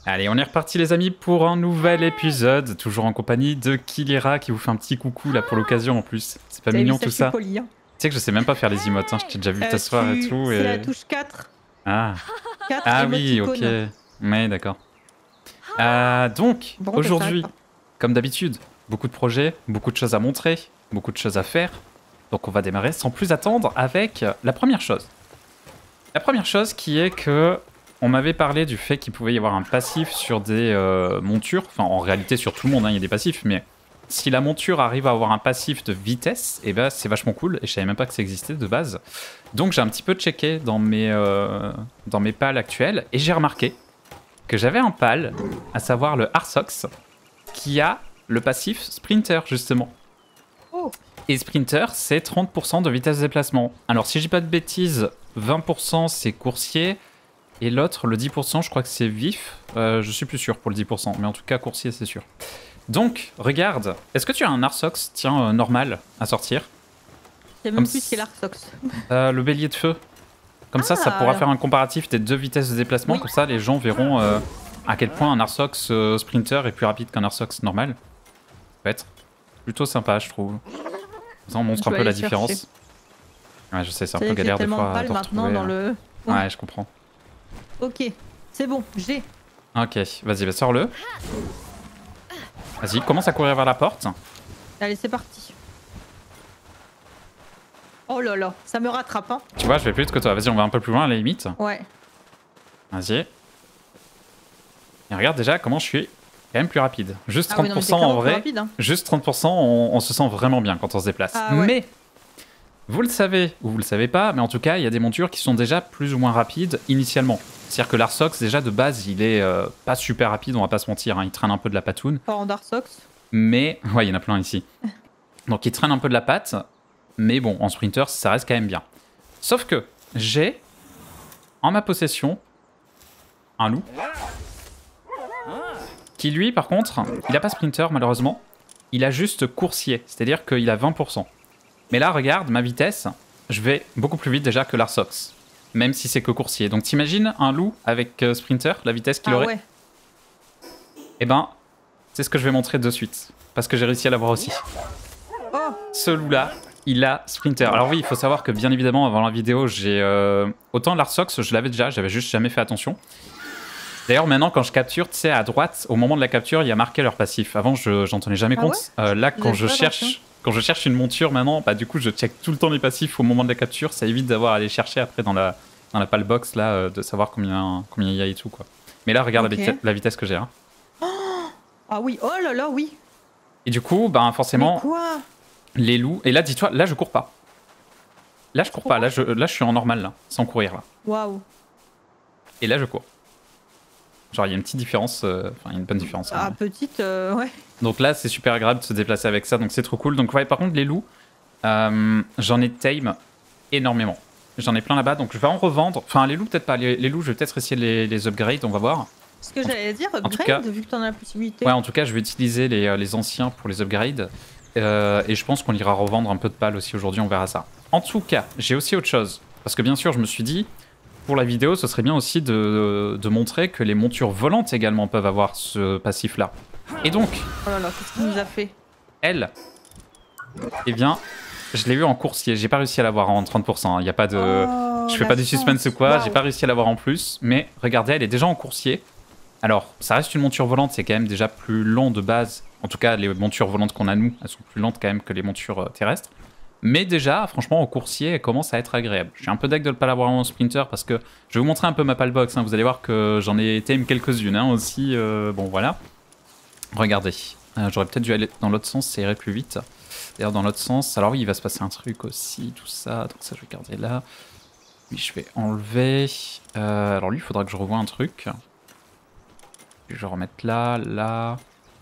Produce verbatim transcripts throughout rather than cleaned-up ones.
Allez, on est reparti les amis pour un nouvel épisode, toujours en compagnie de Kilira qui vous fait un petit coucou là pour l'occasion en plus. C'est pas mignon tout ça. Poli, hein. Tu sais que je sais même pas faire les emotes, hein. Je t'ai déjà vu euh, t'asseoir tu... et tout. C'est et... la touche quatre. Ah, quatre ah oui, ok. Ouais, d'accord. Euh, donc, bon, aujourd'hui, comme d'habitude, beaucoup de projets, beaucoup de choses à montrer, beaucoup de choses à faire. Donc on va démarrer sans plus attendre avec la première chose. La première chose qui est que on m'avait parlé du fait qu'il pouvait y avoir un passif sur des euh, montures. Enfin, en réalité, sur tout le monde, hein, il y a des passifs. Mais si la monture arrive à avoir un passif de vitesse, eh ben, c'est vachement cool. Et je savais même pas que ça existait de base. Donc, j'ai un petit peu checké dans mes, euh, dans mes pals actuels. Et j'ai remarqué que j'avais un pal, à savoir le Arsox, qui a le passif Sprinter, justement. Oh. Et Sprinter, c'est trente pour cent de vitesse de déplacement. Alors, si je dis pas de bêtises, vingt pour cent c'est coursier. Et l'autre, le dix pour cent, je crois que c'est vif. Euh, je suis plus sûr pour le dix pour cent, mais en tout cas, coursier, c'est sûr. Donc, regarde. Est-ce que tu as un Arsox, tiens, euh, normal, à sortir? Je sais même plus ce qu'est l'Arsox. Euh, le bélier de feu. Comme ah, ça, ça pourra alors... faire un comparatif des deux vitesses de déplacement. Oui. Comme ça, les gens verront euh, à quel point un Arsox euh, Sprinter est plus rapide qu'un Arsox normal. Ça va être plutôt sympa, je trouve. Ça, on montre un peu la chercher. différence. Ouais, je sais, c'est un peu galère des fois à te retrouver. Dans le... ouais. ouais, je comprends. Ok, c'est bon, j'ai. Ok, vas-y, bah, sors-le. Vas-y, commence à courir vers la porte. Allez, c'est parti. Oh là là, ça me rattrape, hein. Tu vois, je vais plus vite que toi. Vas-y, on va un peu plus loin à la limite. Ouais. Vas-y. Et regarde déjà comment je suis quand même plus rapide. Juste trente pour cent ah oui, non, en vrai. Rapide, hein. Juste trente pour cent, on, on se sent vraiment bien quand on se déplace. Ah, ouais. Mais... vous le savez ou vous le savez pas, mais en tout cas, il y a des montures qui sont déjà plus ou moins rapides initialement. C'est-à-dire que l'Arsox, déjà de base, il est euh, pas super rapide, on va pas se mentir, hein, il traîne un peu de la patoune. En d'Arsox. Mais, ouais, il y en a plein ici. Donc il traîne un peu de la patte, mais bon, en sprinter, ça reste quand même bien. Sauf que j'ai en ma possession un loup qui, lui, par contre, il a pas sprinter malheureusement, il a juste coursier, c'est-à-dire qu'il a vingt pour cent. Mais là, regarde, ma vitesse, je vais beaucoup plus vite déjà que l'Arsox. Même si c'est que coursier. Donc t'imagines un loup avec euh, Sprinter, la vitesse qu'il ah, aurait ouais. Eh ben, c'est ce que je vais montrer de suite. Parce que j'ai réussi à l'avoir aussi. Oh. Ce loup-là, il a Sprinter. Alors oui, il faut savoir que bien évidemment, avant la vidéo, j'ai... Euh, autant l'Arsox, je l'avais déjà, j'avais juste jamais fait attention. D'ailleurs, maintenant, quand je capture, tu sais, à droite, au moment de la capture, il y a marqué leur passif. Avant, je j'en tenais jamais ah, compte. Ouais euh, là, quand je cherche... Attention. Quand je cherche une monture maintenant, bah du coup je check tout le temps les passifs au moment de la capture, ça évite d'avoir à aller chercher après dans la, dans la pal box là, euh, de savoir combien combien il y a et tout quoi. Mais là regarde okay. la, la vitesse que j'ai. Hein. Oh ah oui, oh là là oui. Et du coup, bah forcément, mais quoi les loups, et là dis-toi, là je cours pas. Là je cours pas, là je, là je suis en normal là, sans courir là. Waouh. Et là je cours. Genre il y a une petite différence, euh, enfin une bonne différence. Ah hein. petite, euh, ouais. Donc là c'est super agréable de se déplacer avec ça, donc c'est trop cool. Donc ouais, par contre les loups, euh, j'en ai tame énormément. J'en ai plein là-bas, donc je vais en revendre. Enfin les loups peut-être pas, les, les loups je vais peut-être essayer de les, les upgrade, on va voir. Ce que j'allais dire, upgrade, en tout cas, vu que t'en as la possibilité. Ouais, en tout cas je vais utiliser les, les anciens pour les upgrades. Euh, et je pense qu'on ira revendre un peu de pales aussi aujourd'hui, on verra ça. En tout cas, j'ai aussi autre chose. Parce que bien sûr je me suis dit... pour la vidéo, ce serait bien aussi de, de montrer que les montures volantes également peuvent avoir ce passif-là. Et donc... oh là là, qu'est-ce qu'il nous a fait? Elle, eh bien, je l'ai eu en coursier. J'ai pas réussi à l'avoir en trente pour cent. Il y a pas de... Oh, je fais pas du suspense ou quoi. Wow. J'ai pas réussi à l'avoir en plus. Mais regardez, elle est déjà en coursier. Alors, ça reste une monture volante. C'est quand même déjà plus long de base. En tout cas, les montures volantes qu'on a nous, elles sont plus lentes quand même que les montures terrestres. Mais déjà, franchement, au coursier, elle commence à être agréable. Je suis un peu deck de ne pas l'avoir en sprinter parce que je vais vous montrer un peu ma palbox. Hein. Vous allez voir que j'en ai tame quelques-unes hein, aussi. Euh, bon, voilà. Regardez. Euh, J'aurais peut-être dû aller dans l'autre sens, ça irait plus vite. D'ailleurs, dans l'autre sens, alors oui, il va se passer un truc aussi, tout ça. Donc ça, je vais garder là. Lui, je vais enlever. Euh, alors lui, il faudra que je revoie un truc. Je vais remettre là, là.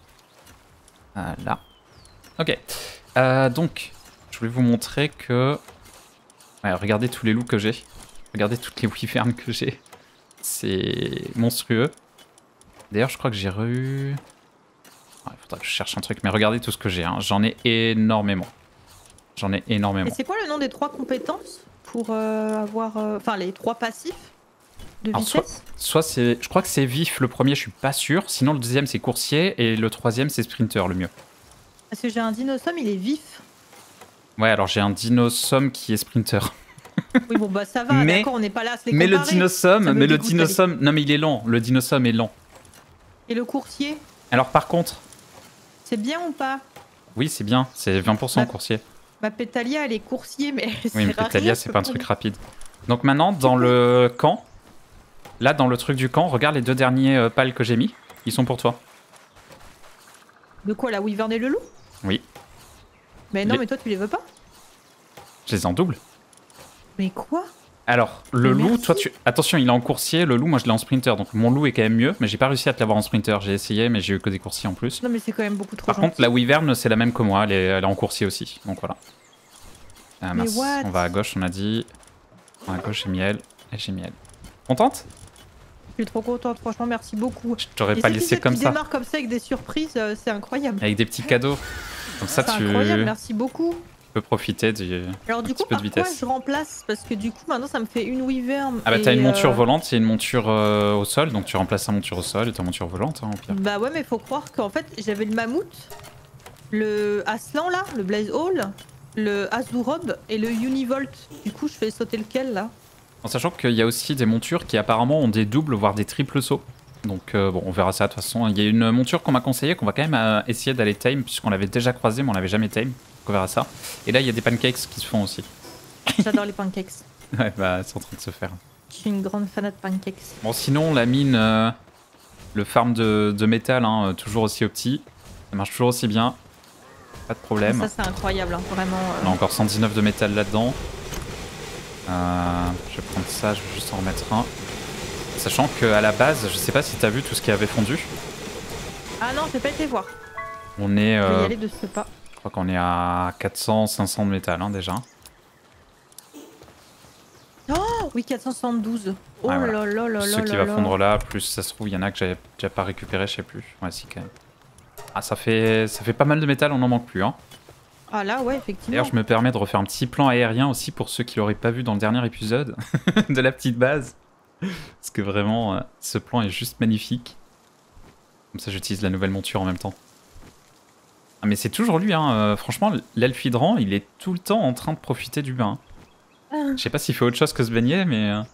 Euh, là. Ok. Euh, donc... je voulais vous montrer que... ouais, regardez tous les loups que j'ai. Regardez toutes les wyverns que j'ai. C'est monstrueux. D'ailleurs, je crois que j'ai re... il faudra que je cherche un truc. Mais regardez tout ce que j'ai. Hein. J'en ai énormément. J'en ai énormément. Et c'est quoi le nom des trois compétences pour euh, avoir... Enfin, euh, les trois passifs De Alors, soit, vitesse soit c'est, je crois que c'est vif le premier, je suis pas sûr. Sinon le deuxième c'est coursier et le troisième c'est sprinter le mieux. Parce que j'ai un dinosaure, il est vif. Ouais, alors j'ai un dinosaure qui est sprinter. Oui, bon, bah ça va, Mais- d'accord, on n'est pas là à se les Mais le comparer. dinosaure, Ça me mais le dégoûte, dinosaure, non mais il est lent. Le dinosaure est lent. Et le coursier, Alors par contre, c'est bien ou pas? oui c'est bien, c'est vingt pour cent Bah, coursier. Bah, Pétalia, elle est coursier, mais. Oui, mais Pétalia c'est pas un truc rapide. Donc maintenant dans le camp, là dans le truc du camp, regarde les deux derniers euh, pales que j'ai mis, ils sont pour toi. De quoi, la Wyvern et le loup? Oui, Mais non, Les- mais toi, tu les veux pas? je les ai en double. Mais quoi? Alors, le Mais loup, merci. toi, tu... attention, il est en coursier. Le loup, moi, je l'ai en sprinter. Donc, mon loup est quand même mieux. Mais j'ai pas réussi à te l'avoir en sprinter. J'ai essayé, mais j'ai eu que des coursiers en plus. Non, mais c'est quand même beaucoup trop Par gentil. contre, la Wyvern, c'est la même que moi. Elle est, elle est en coursier aussi. Donc, voilà. Ah, Mais mince. what? On va à gauche, on a dit. On va à gauche, j'ai mis elle. Et j'ai mis elle. Contente? Je suis trop contente, franchement, merci beaucoup. Je t'aurais Et pas cet laissé épisode comme qui ça. démarre comme ça avec des surprises, euh, c'est incroyable. Avec des petits cadeaux. Comme ça, C'est tu incroyable, merci beaucoup. peux profiter du. Alors du petit coup, peu de par quoi vitesse. je remplace? Parce que du coup, maintenant, ça me fait une Wyvern. Ah, bah, et, t'as une monture euh, volante et une monture euh, au sol. Donc, tu remplaces ta monture au sol et ta monture volante, hein, au pire. Bah ouais, mais faut croire qu'en fait, j'avais le mammouth, le Aslan là, le Blaze Hall, le Azurob et le Univolt. Du coup, je fais sauter lequel là? En sachant qu'il y a aussi des montures qui apparemment ont des doubles, voire des triples sauts. Donc euh, bon, on verra ça de toute façon. Il y a une monture qu'on m'a conseillé, qu'on va quand même euh, essayer d'aller tame, puisqu'on l'avait déjà croisé, mais on l'avait jamais tame. Donc on verra ça. Et là, il y a des pancakes qui se font aussi. J'adore les pancakes. Ouais, bah, c'est en train de se faire. Je suis une grande fanat de pancakes. Bon, sinon, la mine, euh, le farm de, de métal, hein, euh, toujours aussi opti. Ça marche toujours aussi bien. Pas de problème. Ça, c'est incroyable, hein, vraiment. euh. On a encore cent dix-neuf de métal là-dedans. Euh, je vais prendre ça, je vais juste en remettre un. Sachant qu'à la base, je sais pas si t'as vu tout ce qui avait fondu. Ah non, j'ai pas été voir. On est, Je vais y euh, aller de ce pas. je crois qu'on est à quatre cents, cinq cents de métal hein, déjà. Oh oui, quatre cent soixante-douze. Oh Ouais, là voilà. là là Ce là qui là va là. fondre là, plus ça se trouve, il y en a que j'avais déjà pas récupéré, je sais plus. Ouais, si quand même. Ah, ça fait, ça fait pas mal de métal, on n'en manque plus. Hein. Ah là, ouais, effectivement. D'ailleurs, je me permets de refaire un petit plan aérien aussi pour ceux qui l'auraient pas vu dans le dernier épisode de la petite base. Parce que vraiment, euh, ce plan est juste magnifique. Comme ça, j'utilise la nouvelle monture en même temps. Ah, mais c'est toujours lui, hein. euh, franchement, l'elfe hydrant, il est tout le temps en train de profiter du bain. Ah, Je sais pas s'il fait autre chose que se baigner, mais euh,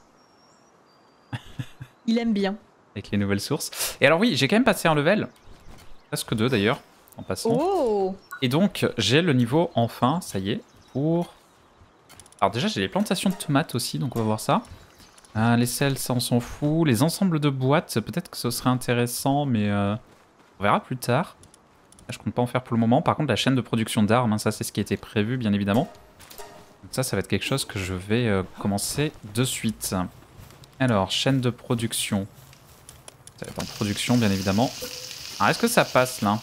il aime bien. avec les nouvelles sources. Et alors oui, j'ai quand même passé un level. Presque deux d'ailleurs, en passant. Oh Et donc, j'ai le niveau enfin, ça y est, pour... Alors déjà, j'ai les plantations de tomates aussi, donc on va voir ça. Euh, les sels, ça on s'en fout. Les ensembles de boîtes, peut-être que ce serait intéressant, mais euh, on verra plus tard. Là, je compte pas en faire pour le moment. Par contre, la chaîne de production d'armes, hein, ça c'est ce qui était prévu, bien évidemment. Donc ça, ça va être quelque chose que je vais euh, commencer de suite. Alors, chaîne de production. Ça va être en production, bien évidemment. Alors, est-ce que ça passe, là?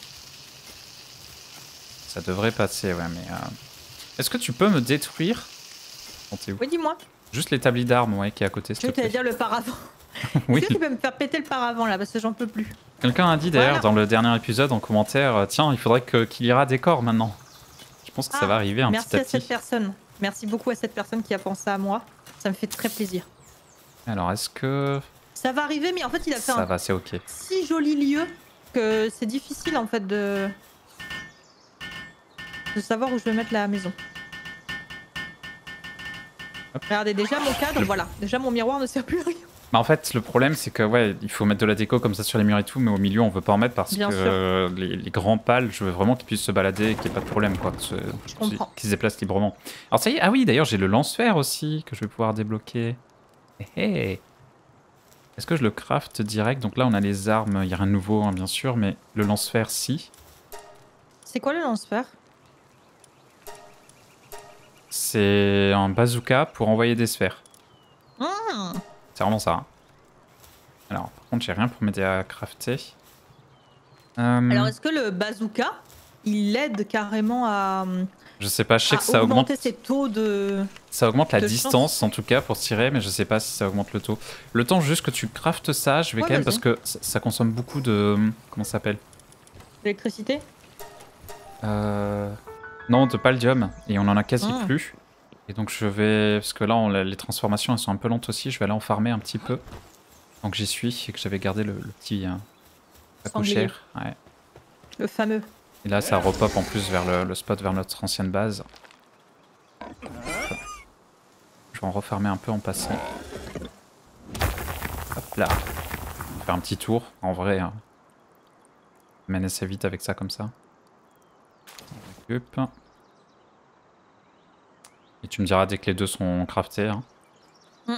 Ça devrait passer, ouais, mais... Euh... Est-ce que tu peux me détruire? Bon, t'es où? Oui, dis-moi. Juste l'établi d'armes, ouais, qui est à côté, Je s'il te t'allais plaît. dire le paravent. Oui. Est-ce que tu peux me faire péter le paravent là, parce que j'en peux plus. Quelqu'un a dit d'ailleurs Voilà. dans le dernier épisode en commentaire, euh, tiens, il faudrait que qu'il ira décor maintenant. Je pense que ça Ah, va arriver un Merci petit à à cette petit. personne. Merci beaucoup à cette personne qui a pensé à moi. Ça me fait très plaisir. Alors, est-ce que Ça va arriver, mais en fait, il a fait ça un va, c'est ok. si joli lieu que c'est difficile en fait de de savoir où je vais mettre la maison. Hop. Regardez déjà mon cadre, Le- voilà. Déjà mon miroir ne sert plus à rien. Bah, en fait, le problème, c'est que ouais, il faut mettre de la déco comme ça sur les murs et tout, mais au milieu, on veut pas en mettre parce Bien que sûr. euh, les, les grands pales, je veux vraiment qu'ils puissent se balader et qu'il n'y ait pas de problème, quoi. que ce- comprends. Qu'ils se déplacent librement. Alors, ça y est, ah oui, d'ailleurs, j'ai le lance-fer aussi que je vais pouvoir débloquer. Hé hé. Est-ce que je le craft direct? Donc là, on a les armes, il n'y a rien de nouveau, hein, bien sûr, mais le lance-fer, si. C'est quoi le lance-fer? C'est un bazooka pour envoyer des sphères. Mmh. C'est vraiment ça. hein. Alors, par contre, j'ai rien pour m'aider à crafter. Euh, Alors est-ce que le bazooka, il aide carrément à, je sais pas, je sais à que ça augmente, augmenter ses taux de... ça augmente la de distance en tout cas pour tirer, mais je sais pas si ça augmente le taux. Le temps juste que tu craftes ça, je vais Ouais, quand même vas-y. parce que ça, ça consomme beaucoup de... Comment ça s'appelle l'électricité? euh... Non, de paldium, et on en a quasi Ah. plus. Et donc je vais... Parce que là, on- les transformations, elles sont un peu lentes aussi, je vais aller en farmer un petit peu. Donc j'y suis et que j'avais gardé le, le petit euh, Sanglier. accouchère. Ouais. Le fameux. Et là ça repop en plus vers le, le spot, vers notre ancienne base. Je vais en refarmer un peu en passant. Hop là. Faire un petit tour, en vrai. Hein. Je mène assez vite avec ça comme ça. On récup. Et tu me diras dès que les deux sont craftés. Hein. Mm.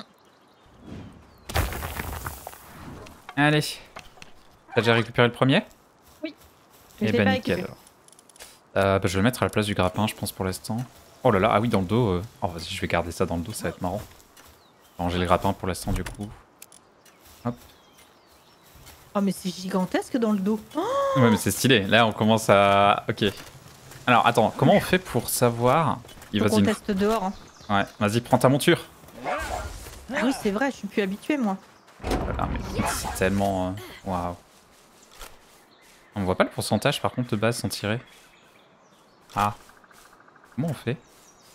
Allez. T'as déjà récupéré le premier? Oui. Et Je l'ai ben pas nickel. récupéré. Euh, bah, je vais le mettre à la place du grappin, je pense, pour l'instant. Oh là là, ah oui, dans le dos. Euh... Oh, vas-y, je vais garder ça dans le dos, ça va être marrant. J'ai le grappin pour l'instant, du coup. Hop. Oh, mais c'est gigantesque dans le dos. Oh, Ouais, mais c'est stylé. Là, on commence à. Ok. Alors, attends, comment on fait pour savoir. Il faut va qu'on teste dehors. Hein. Ouais, vas-y, prends ta monture. Ah oui, c'est vrai, je suis plus habituée, moi. Voilà, mais c'est tellement. euh, Waouh. On voit pas le pourcentage, par contre, de base sans tirer. Ah. Comment on fait?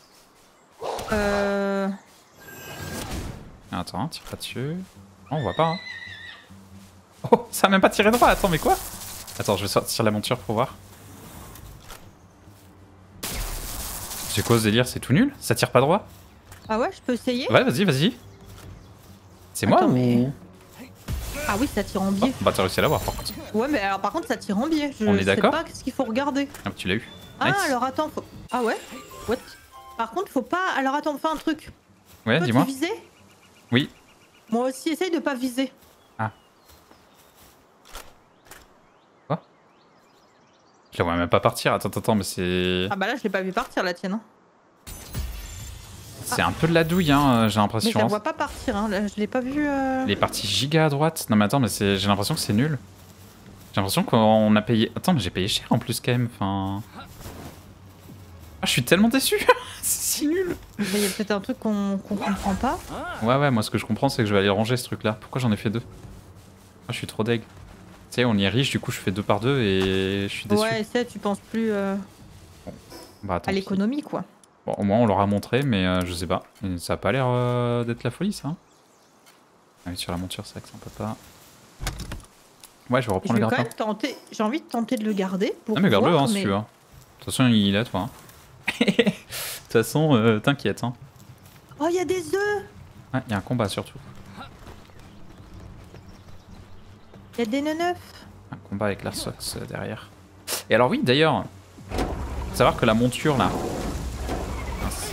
Euh... Attends, tire pas dessus. Oh, on voit pas, hein. Oh, ça a même pas tiré droit. Attends, mais quoi? Attends, je vais sortir la monture pour voir. C'est quoi ce délire? C'est tout nul? Ça tire pas droit? Ah ouais, je peux essayer? Ouais, vas-y, vas-y. C'est moi Attends, ou... mais... Ah oui, ça tire en biais. Oh, bah t'as réussi à l'avoir par contre. Ouais, mais alors par contre, ça tire en biais. Je On est sais d'accord? pas qu'est-ce qu'il faut regarder. Ah, tu l'as eu. Ah, Nice. alors attends, faut... Ah ouais? What? Par contre, faut pas... Alors attends, fais un truc. Ouais, Toi, dis-moi. tu visais? Oui. Moi aussi, essaye de pas viser. Ah. Quoi? Je la vois même pas partir. Attends, attends, mais c'est... Ah bah là, je l'ai pas vu partir, la tienne. Hein. C'est un peu de la douille, hein, j'ai Mais je l'impression. la vois pas partir, hein. Là, je l'ai pas vu... Euh... Il est parti giga à droite. Non mais attends, mais c'est... j'ai l'impression que c'est nul. J'ai l'impression qu'on a payé... Attends, mais j'ai payé cher en plus quand même, enfin... Ah, je suis tellement déçu. C'est si nul. Il y a peut-être un truc qu'on qu'on comprend pas. Ouais, ouais, moi ce que je comprends c'est que je vais aller ranger ce truc là. Pourquoi j'en ai fait deux? Ah, je suis trop deg. Tu sais, on y est riche, du coup je fais deux par deux et je suis déçu. Ouais, ça, tu penses plus euh, Bah, attends, à l'économie, quoi. bon, au moins on leur a montré, mais euh, je sais pas. Et ça a pas l'air euh, d'être la folie ça. Ah oui, sur la monture, c'est vrai que c'est un peu pas. Ouais, je vais Je reprendre vais le quand grappin. même tenter... J'ai envie de tenter de le garder pour Ah, mais garde-le voir, hein, si mais... tu veux. De toute façon, il est à toi. Hein. De toute façon, euh, t'inquiète. Hein. Oh, il y a des œufs! Ouais, il y a un combat surtout. Il y a des neufs. Un combat avec l'Arsox euh, derrière. Et alors oui, d'ailleurs, faut savoir que la monture là... Mince.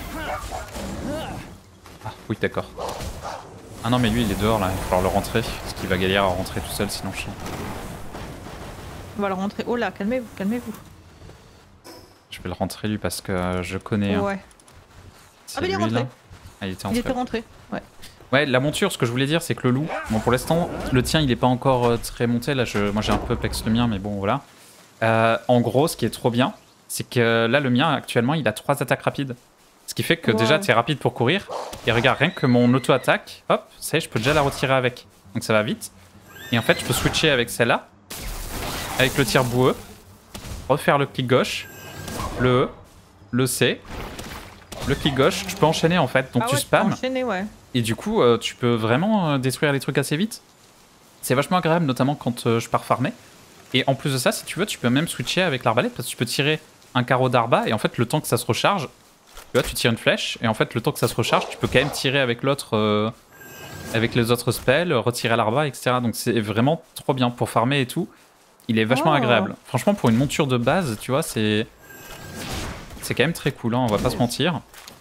Ah oui, d'accord. Ah non, mais lui il est dehors là, il va falloir le rentrer, parce qu'il va galérer à rentrer tout seul sinon je sens. On va le rentrer. Oh là, calmez-vous, calmez-vous. Je vais le rentrer lui parce que euh, je connais. Ouais. Hein. Ah, mais il est lui, rentré. là. Ah, il était Il rentré. était rentré, ouais. Ouais, la monture, ce que je voulais dire, c'est que le loup, bon pour l'instant, le tien il est pas encore euh, très monté. Là, je... moi j'ai un peu plex le mien, mais bon voilà. Euh, en gros, ce qui est trop bien, c'est que là, le mien actuellement, il a trois attaques rapides. Ce qui fait que Wow. déjà, tu es rapide pour courir. Et regarde, rien que mon auto-attaque, hop, ça y est, je peux déjà la retirer avec. Donc ça va vite. Et en fait, je peux switcher avec celle-là, avec le tir boueux, refaire le clic gauche, le E, le C, le clic gauche. Je peux enchaîner en fait. Donc Ah tu ouais, spams. peux enchaîner, ouais. Et du coup, euh, tu peux vraiment euh, détruire les trucs assez vite. C'est vachement agréable, notamment quand euh, je pars farmer. Et en plus de ça, si tu veux, tu peux même switcher avec l'arbalète parce que tu peux tirer un carreau d'arba et en fait, le temps que ça se recharge, tu vois, tu tires une flèche et en fait, le temps que ça se recharge, tu peux quand même tirer avec l'autre, euh, avec les autres spells, retirer à l'arba, et cetera. Donc c'est vraiment trop bien pour farmer et tout. Il est vachement Oh. agréable. Franchement, pour une monture de base, tu vois, c'est c'est quand même très cool, hein, on va pas se mentir.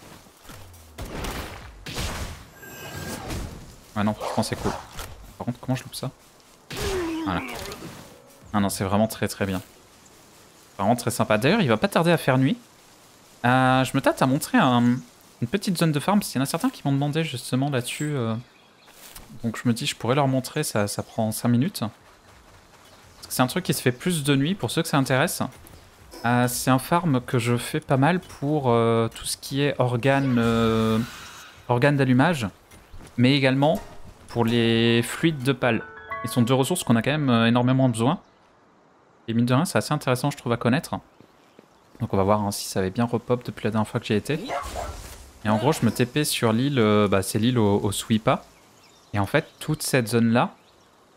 Ouais, non, franchement, c'est cool. Par contre, comment je loupe ça? Voilà. Ah non, c'est vraiment très très bien. Vraiment très sympa. D'ailleurs, il va pas tarder à faire nuit. Euh, je me tâte à montrer un, une petite zone de farm, parce qu'il y en a certains qui m'ont demandé justement là-dessus. Euh... Donc je me dis, je pourrais leur montrer, ça, ça prend cinq minutes. C'est un truc qui se fait plus de nuit, pour ceux que ça intéresse. Euh, c'est un farm que je fais pas mal pour euh, tout ce qui est organes, euh, organes d'allumage, mais également pour les fluides de pale. Ils sont deux ressources qu'on a quand même euh, énormément besoin. Et mine de rien, c'est assez intéressant, je trouve, à connaître. Donc on va voir hein, si ça avait bien repop depuis la dernière fois que j'y étais. Et en gros, je me T P sur l'île, euh, bah, c'est l'île au, au Swipa. Et en fait, toute cette zone-là,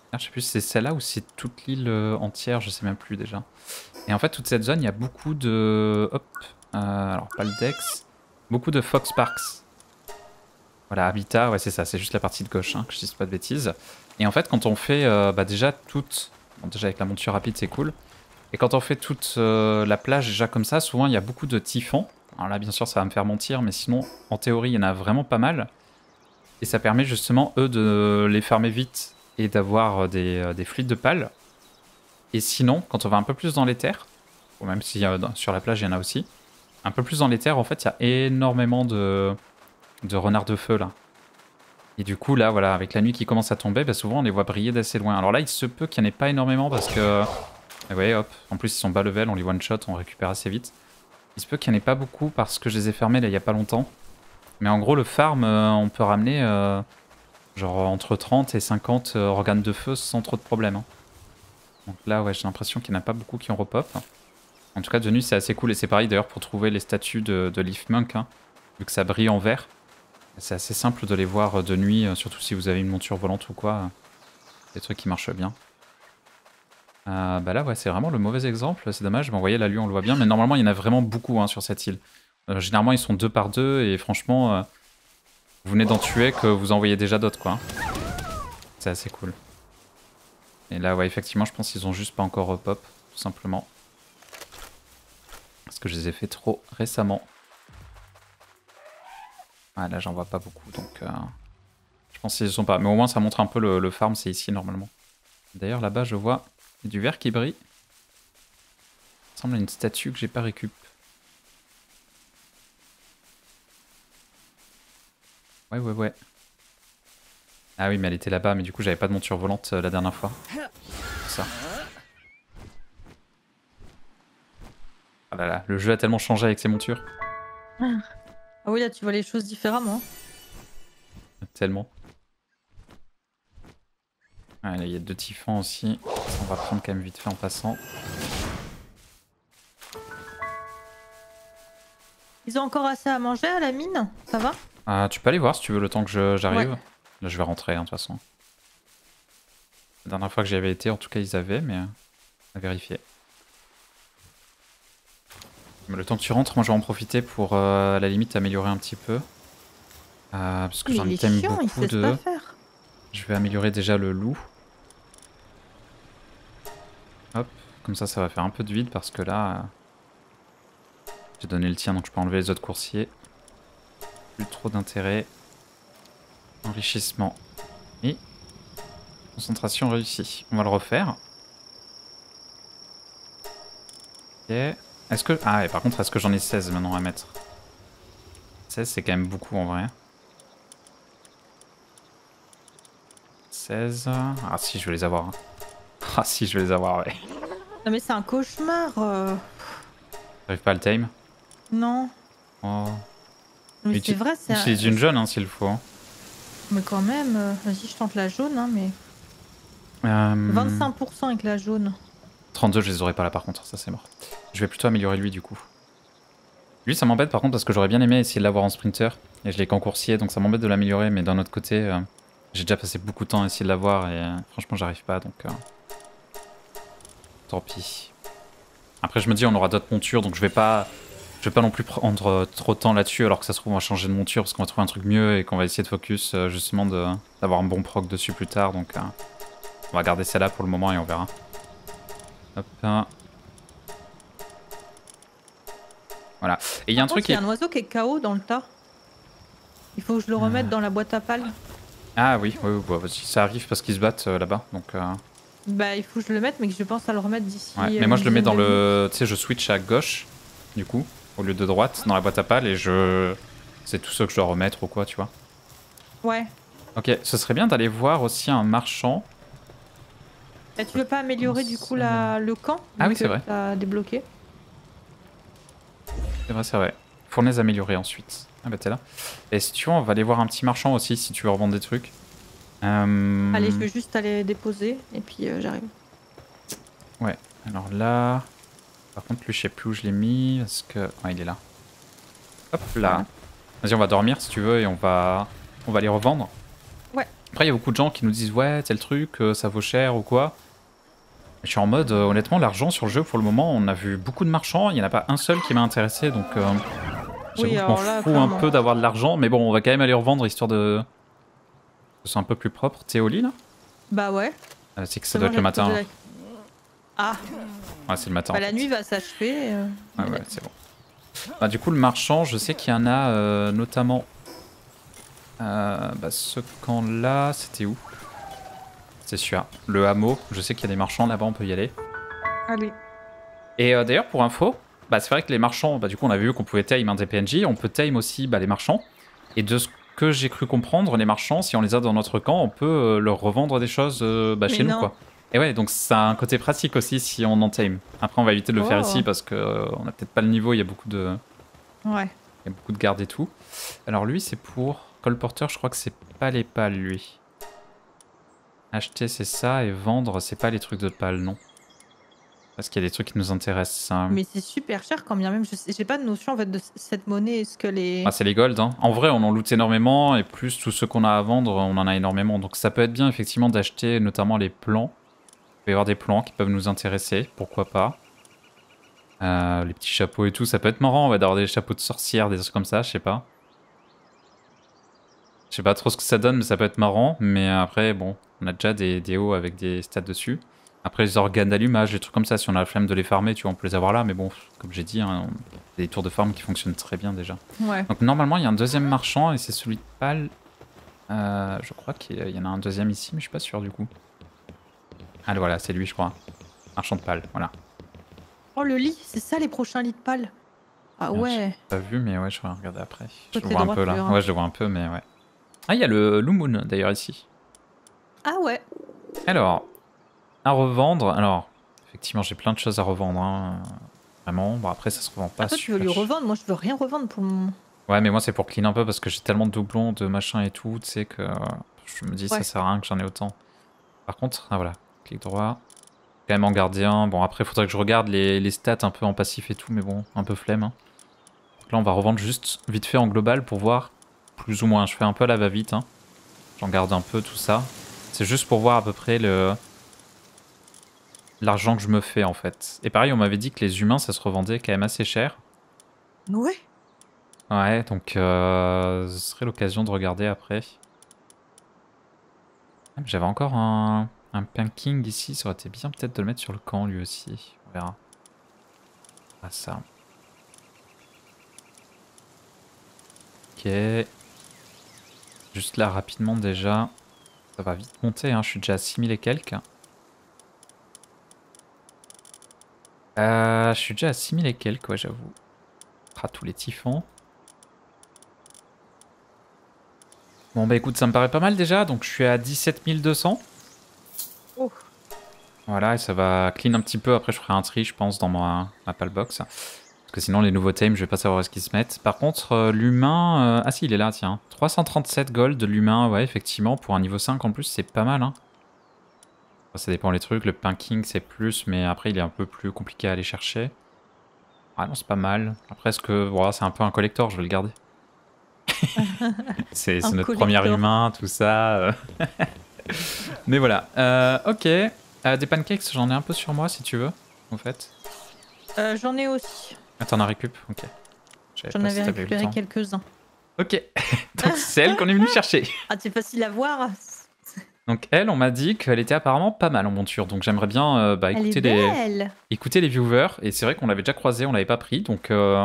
Je sais plus si c'est celle-là ou si c'est toute l'île euh, entière, je sais même plus déjà. Et en fait, toute cette zone, il y a beaucoup de... Hop. Euh, alors, pas le Dex. Beaucoup de Fox Parks. Voilà, Habitat, ouais c'est ça, c'est juste la partie de gauche, hein, que je dise pas de bêtises. Et en fait, quand on fait euh, bah, déjà toute... Bon, déjà avec la monture rapide, c'est cool. Et quand on fait toute euh, la plage déjà comme ça, souvent il y a beaucoup de typhons. Alors là, bien sûr, ça va me faire mentir, mais sinon, en théorie, il y en a vraiment pas mal. Et ça permet justement, eux, de les farmer vite et d'avoir des, euh, des fluides de pales. Et sinon, quand on va un peu plus dans les terres, ou même si euh, sur la plage il y en a aussi, un peu plus dans les terres, en fait, il y a énormément de, de renards de feu là. Et du coup, là, voilà, avec la nuit qui commence à tomber, bah, souvent on les voit briller d'assez loin. Alors là, il se peut qu'il n'y en ait pas énormément parce que. Vous voyez, hop, en plus ils sont bas level, on les one shot, on récupère assez vite. Il se peut qu'il n'y en ait pas beaucoup parce que je les ai fermés là il n'y a pas longtemps. Mais en gros, le farm, euh, on peut ramener euh, genre entre trente et cinquante euh, organes de feu sans trop de problème. Hein. Donc là, ouais, j'ai l'impression qu'il n'y en a pas beaucoup qui ont repop. En tout cas, de nuit, c'est assez cool. Et c'est pareil d'ailleurs pour trouver les statues de, de Leaf Monk, hein, vu que ça brille en vert. C'est assez simple de les voir de nuit, surtout si vous avez une monture volante ou quoi. Des trucs qui marchent bien. Euh, bah là, ouais, c'est vraiment le mauvais exemple. C'est dommage. Bon, vous voyez, la lue, on le voit bien. Mais normalement, il y en a vraiment beaucoup hein, sur cette île. Euh, généralement, ils sont deux par deux. Et franchement, euh, vous venez d'en tuer que vous en voyez déjà d'autres, quoi. C'est assez cool. Et là, ouais, effectivement, je pense qu'ils ont juste pas encore repop, tout simplement. Parce que je les ai fait trop récemment. Ah, là, j'en vois pas beaucoup, donc... Euh, je pense qu'ils ne sont pas. Mais au moins, ça montre un peu le, le farm, c'est ici, normalement. D'ailleurs, là-bas, je vois du vert qui brille. Ça ressemble à une statue que j'ai pas récup. Ouais, ouais, ouais. Ah oui, mais elle était là-bas, mais du coup, j'avais pas de monture volante euh, la dernière fois. Ça. Ah là là, le jeu a tellement changé avec ses montures. Ah oui, là tu vois les choses différemment. Tellement. Ah, là, il y a deux typhons aussi. Ça, on va prendre quand même vite fait en passant. Ils ont encore assez à manger à la mine? Ça va? Ah, tu peux aller voir si tu veux le temps que j'arrive. Ouais. Là, je vais rentrer, hein, de toute façon. La dernière fois que j'y avais été, en tout cas, ils avaient, mais à vérifier. Mais le temps que tu rentres, moi, je vais en profiter pour, euh, à la limite, améliorer un petit peu. Euh, parce que j'en ai quand même beaucoup il de... Pas faire. Je vais améliorer déjà le loup. Hop, comme ça, ça va faire un peu de vide parce que là... Euh... J'ai donné le tien, donc je peux enlever les autres coursiers. Plus trop d'intérêt. Enrichissement. Et... Concentration réussie. On va le refaire. Ok. Est-ce que... Ah, et par contre, est-ce que j'en ai seize maintenant à mettre? seize, c'est quand même beaucoup en vrai. seize... Ah si, je vais les avoir. Hein. Ah si, je vais les avoir, ouais. Non mais c'est un cauchemar. Euh... J'arrive pas à le time? Non. Oh. Mais c'est vrai, c'est... Utilise un... une jaune, hein, s'il le faut. Mais quand même, euh... vas-y, je tente la jaune, hein, mais... Euh... vingt-cinq pour cent avec la jaune. trente-deux, je les aurais pas là par contre, ça c'est mort. Je vais plutôt améliorer lui du coup. Lui ça m'embête par contre parce que j'aurais bien aimé essayer de l'avoir en sprinter. Et je l'ai qu'en coursier donc ça m'embête de l'améliorer, mais d'un autre côté, euh, j'ai déjà passé beaucoup de temps à essayer de l'avoir et euh, franchement j'arrive pas donc... Euh... Tant pis. Après je me dis on aura d'autres montures donc je vais pas... Je vais pas non plus prendre euh, trop de temps là-dessus alors que ça se trouve on va changer de monture parce qu'on va trouver un truc mieux et qu'on va essayer de focus euh, justement d'avoir un bon proc dessus plus tard donc... Euh... On va garder celle-là pour le moment et on verra. Hop. Voilà. Et il y a un truc qui... Il y a un oiseau qui est K O dans le tas. Il faut que je le remette euh... dans la boîte à pales. Ah oui, oui, oui bah, ça arrive parce qu'ils se battent euh, là-bas. Donc, euh... Bah il faut que je le mette mais que je pense à le remettre d'ici. Ouais, mais moi je le mets dans le... Tu sais, je switch à gauche, du coup, au lieu de droite, dans la boîte à pales et je... C'est tout ce que je dois remettre ou quoi, tu vois. Ouais. Ok, ce serait bien d'aller voir aussi un marchand. Et tu veux pas améliorer du coup la... le camp? Ah oui, c'est vrai. T'as débloqué. C'est vrai, c'est vrai. Fournaise améliorée ensuite. Ah bah t'es là. Et si tu veux, on va aller voir un petit marchand aussi si tu veux revendre des trucs. Euh... Allez, je vais juste aller déposer et puis euh, j'arrive. Ouais, alors là... Par contre, lui, je sais plus où je l'ai mis parce que... Ouais, il est là. Hop là. Vas-y, on va dormir si tu veux et on va... On va les revendre. Ouais. Après, il y a beaucoup de gens qui nous disent ouais, tel truc, euh, ça vaut cher ou quoi. Je suis en mode, euh, honnêtement, l'argent sur le jeu, pour le moment, on a vu beaucoup de marchands, il n'y en a pas un seul qui m'a intéressé, donc euh, j'avoue Oui, que je m'en alors là, fous un clairement. peu d'avoir de l'argent, mais bon, on va quand même aller revendre histoire de... que c'est un peu plus propre. T'es au lit, là? Bah ouais. Euh, C'est que ça C'est doit bon, être le j'ai posé matin. la- Ah, Ouais, c'est le matin. bah en la fait. nuit va s'achever. euh, Ouais, ouais, c'est bon. Bah, du coup, le marchand, je sais qu'il y en a euh, notamment... Euh, bah, ce camp-là, c'était où? C'est sûr. Le hameau, je sais qu'il y a des marchands là-bas, on peut y aller. Allez. Et euh, d'ailleurs, pour info, bah, c'est vrai que les marchands, bah, du coup, on avait vu qu'on pouvait tame un des P N J, on peut tame aussi bah, les marchands. Et de ce que j'ai cru comprendre, les marchands, si on les a dans notre camp, on peut euh, leur revendre des choses euh, bah, Mais chez nous, non. quoi. Et ouais, donc ça a un côté pratique aussi si on en tame. Après, on va éviter de le faire Oh. ici parce qu'on euh, a peut-être pas le niveau, il y a beaucoup de, Ouais. il y a beaucoup de gardes et tout. Alors lui, c'est pour colporteur, je crois que c'est pas les pales, lui. Acheter, c'est ça, et vendre, c'est pas les trucs de pales, non. Parce qu'il y a des trucs qui nous intéressent. Hein. Mais c'est super cher quand bien même. Je sais- J'ai pas de notion en fait de c- cette monnaie. Est-ce que les. Ah, c'est les gold. Hein. En vrai, on en loot énormément, et plus tous ceux qu'on a à vendre, on en a énormément. Donc ça peut être bien, effectivement, d'acheter notamment les plans. Il peut y avoir des plans qui peuvent nous intéresser, pourquoi pas. Euh, les petits chapeaux et tout, ça peut être marrant, ouais, d'avoir des chapeaux de sorcière, des trucs comme ça, je sais pas. Je sais pas trop ce que ça donne, mais ça peut être marrant. Mais après, bon, on a déjà des, des hauts avec des stats dessus. Après, les organes d'allumage, des trucs comme ça, si on a la flemme de les farmer, tu vois, on peut les avoir là. Mais bon, comme j'ai dit, hein, on... il y a des tours de farm qui fonctionnent très bien déjà. Ouais. Donc normalement, il y a un deuxième marchand et c'est celui de Pal. Euh, je crois qu'il y en a un deuxième ici, mais je suis pas sûr du coup. Ah voilà, c'est lui, je crois. Marchand de Pal, voilà. Oh le lit, c'est ça les prochains lits de pales. Ah Merde, ouais. j'ai pas vu, mais ouais, je vais regarder après. Je le Côté vois un droit, peu tu là. verras. Ouais, je le vois un peu, mais ouais. Ah, il y a le Lumoon d'ailleurs ici. Ah ouais. Alors, à revendre. Alors, effectivement, j'ai plein de choses à revendre. Hein. Vraiment. Bon, après, ça se revend pas Ah toi tu veux super lui cher. revendre, moi je veux rien revendre pour le moment. Ouais, mais moi, c'est pour clean un peu parce que j'ai tellement de doublons, de machin et tout, tu sais, que je me dis, Ouais. ça sert à rien que j'en ai autant. Par contre, ah voilà, clic droit. Quand même en gardien. Bon, après, il faudrait que je regarde les, les stats un peu en passif et tout, mais bon, un peu flemme. Hein. Donc là, on va revendre juste vite fait en global pour voir plus ou moins. Je fais un peu à la va-vite. Hein. J'en garde un peu tout ça. C'est juste pour voir à peu près le l'argent que je me fais en fait. Et pareil, on m'avait dit que les humains, ça se revendait quand même assez cher. Ouais. Ouais, donc euh, ce serait l'occasion de regarder après. J'avais encore un, un Pinking ici, ça aurait été bien peut-être de le mettre sur le camp lui aussi. On verra. Ah ça. Ok. Juste là rapidement déjà. Ça va vite monter, hein. Je suis déjà à six mille et quelques. Euh, je suis déjà à six mille et quelques, ouais j'avoue. Ah, tous les typhons. Bon bah écoute, ça me paraît pas mal déjà, donc je suis à dix-sept mille deux cents. Oh. Voilà, et ça va clean un petit peu, après je ferai un tri je pense dans ma, ma palbox. Parce que sinon les nouveaux tames, je vais pas savoir où est-ce qu'ils se mettent. Par contre, euh, l'humain... Euh... Ah si, il est là, tiens. trois cent trente-sept gold de l'humain, ouais effectivement, pour un niveau cinq en plus, c'est pas mal. Hein. Enfin, ça dépend les trucs, le Pinking c'est plus, mais après il est un peu plus compliqué à aller chercher. Ah non, c'est pas mal. Après, est-ce que... Voilà, c'est un peu un collector, je vais le garder. C'est Un notre collector. premier humain, tout ça. euh. Mais voilà. Euh, ok. Euh, des pancakes, j'en ai un peu sur moi si tu veux, en fait. Euh, J'en ai aussi. Ah, t'en as récup. Ok. J'en avais récupéré quelques-uns. Ok. Donc c'est elle qu'on est venu chercher. Ah c'est facile à voir. Donc elle, on m'a dit qu'elle était apparemment pas mal en monture. Donc j'aimerais bien euh, bah, Elle écouter, est les... belle. écouter les viewers. Et c'est vrai qu'on l'avait déjà croisé, on l'avait pas pris. Donc... Euh...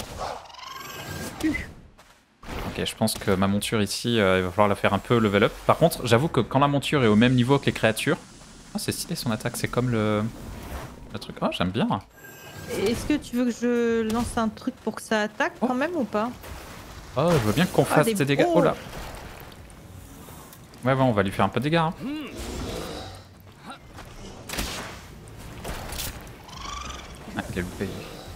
Ok, je pense que ma monture ici, euh, il va falloir la faire un peu level up. Par contre, j'avoue que quand la monture est au même niveau que les créatures... Oh, c'est stylé son attaque, c'est comme le... le truc... Oh, j'aime bien. Est-ce que tu veux que je lance un truc pour que ça attaque Oh. quand même ou pas? Oh, je veux bien qu'on fasse des des dégâts. gros. Oh là. Ouais, ouais, on va lui faire un peu de dégâts. Hein. Ah, il a loupé.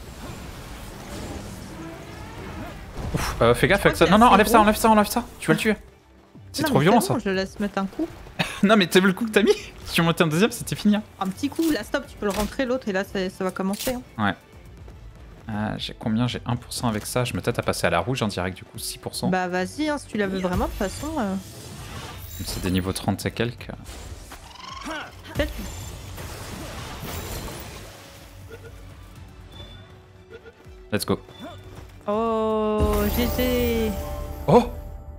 Ouf, euh, fais gaffe crois avec ça. qu'il Non, est non, assez enlève ça, gros. enlève ça, enlève ça. Tu vas le tuer. C'est Non, trop mais violent bon, ça. Je laisse mettre un coup. Non, mais t'as vu le coup que t'as mis? Si tu montais un deuxième, c'était fini. Hein. Un petit coup, là stop, tu peux le rentrer l'autre et là ça, ça va commencer. Hein. Ouais. Euh, j'ai combien? J'ai un pour cent avec ça. Je me tâte à passer à la rouge en direct, du coup, six pour cent. Bah vas-y, hein, si tu la veux vraiment, de toute façon. Euh... C'est des niveaux trente et quelques. Peut-être. Let's go. Oh, G G. Oh!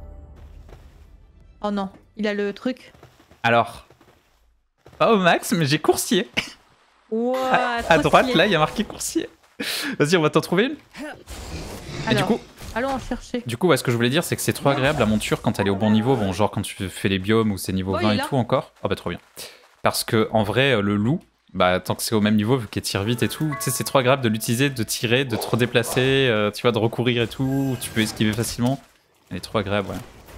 Oh non, il a le truc. Alors, pas au max, mais j'ai coursier. Wow, à, trop à droite, stylé. là, il y a marqué coursier. Vas-y, on va t'en trouver une. Et du Alors, coup, allons en chercher. du coup ouais, ce que je voulais dire, c'est que c'est trop agréable la monture quand elle est au bon niveau. Bon, genre quand tu fais les biomes ou c'est niveau Oh, vingt il est et là. tout encore. Oh bah trop bien. Parce que en vrai, le loup, bah tant que c'est au même niveau, vu qu'elle tire vite et tout, tu sais, c'est trop agréable de l'utiliser, de tirer, de te redéplacer, euh, tu vois, de recourir et tout. Tu peux esquiver facilement. Elle est trop agréable, ouais.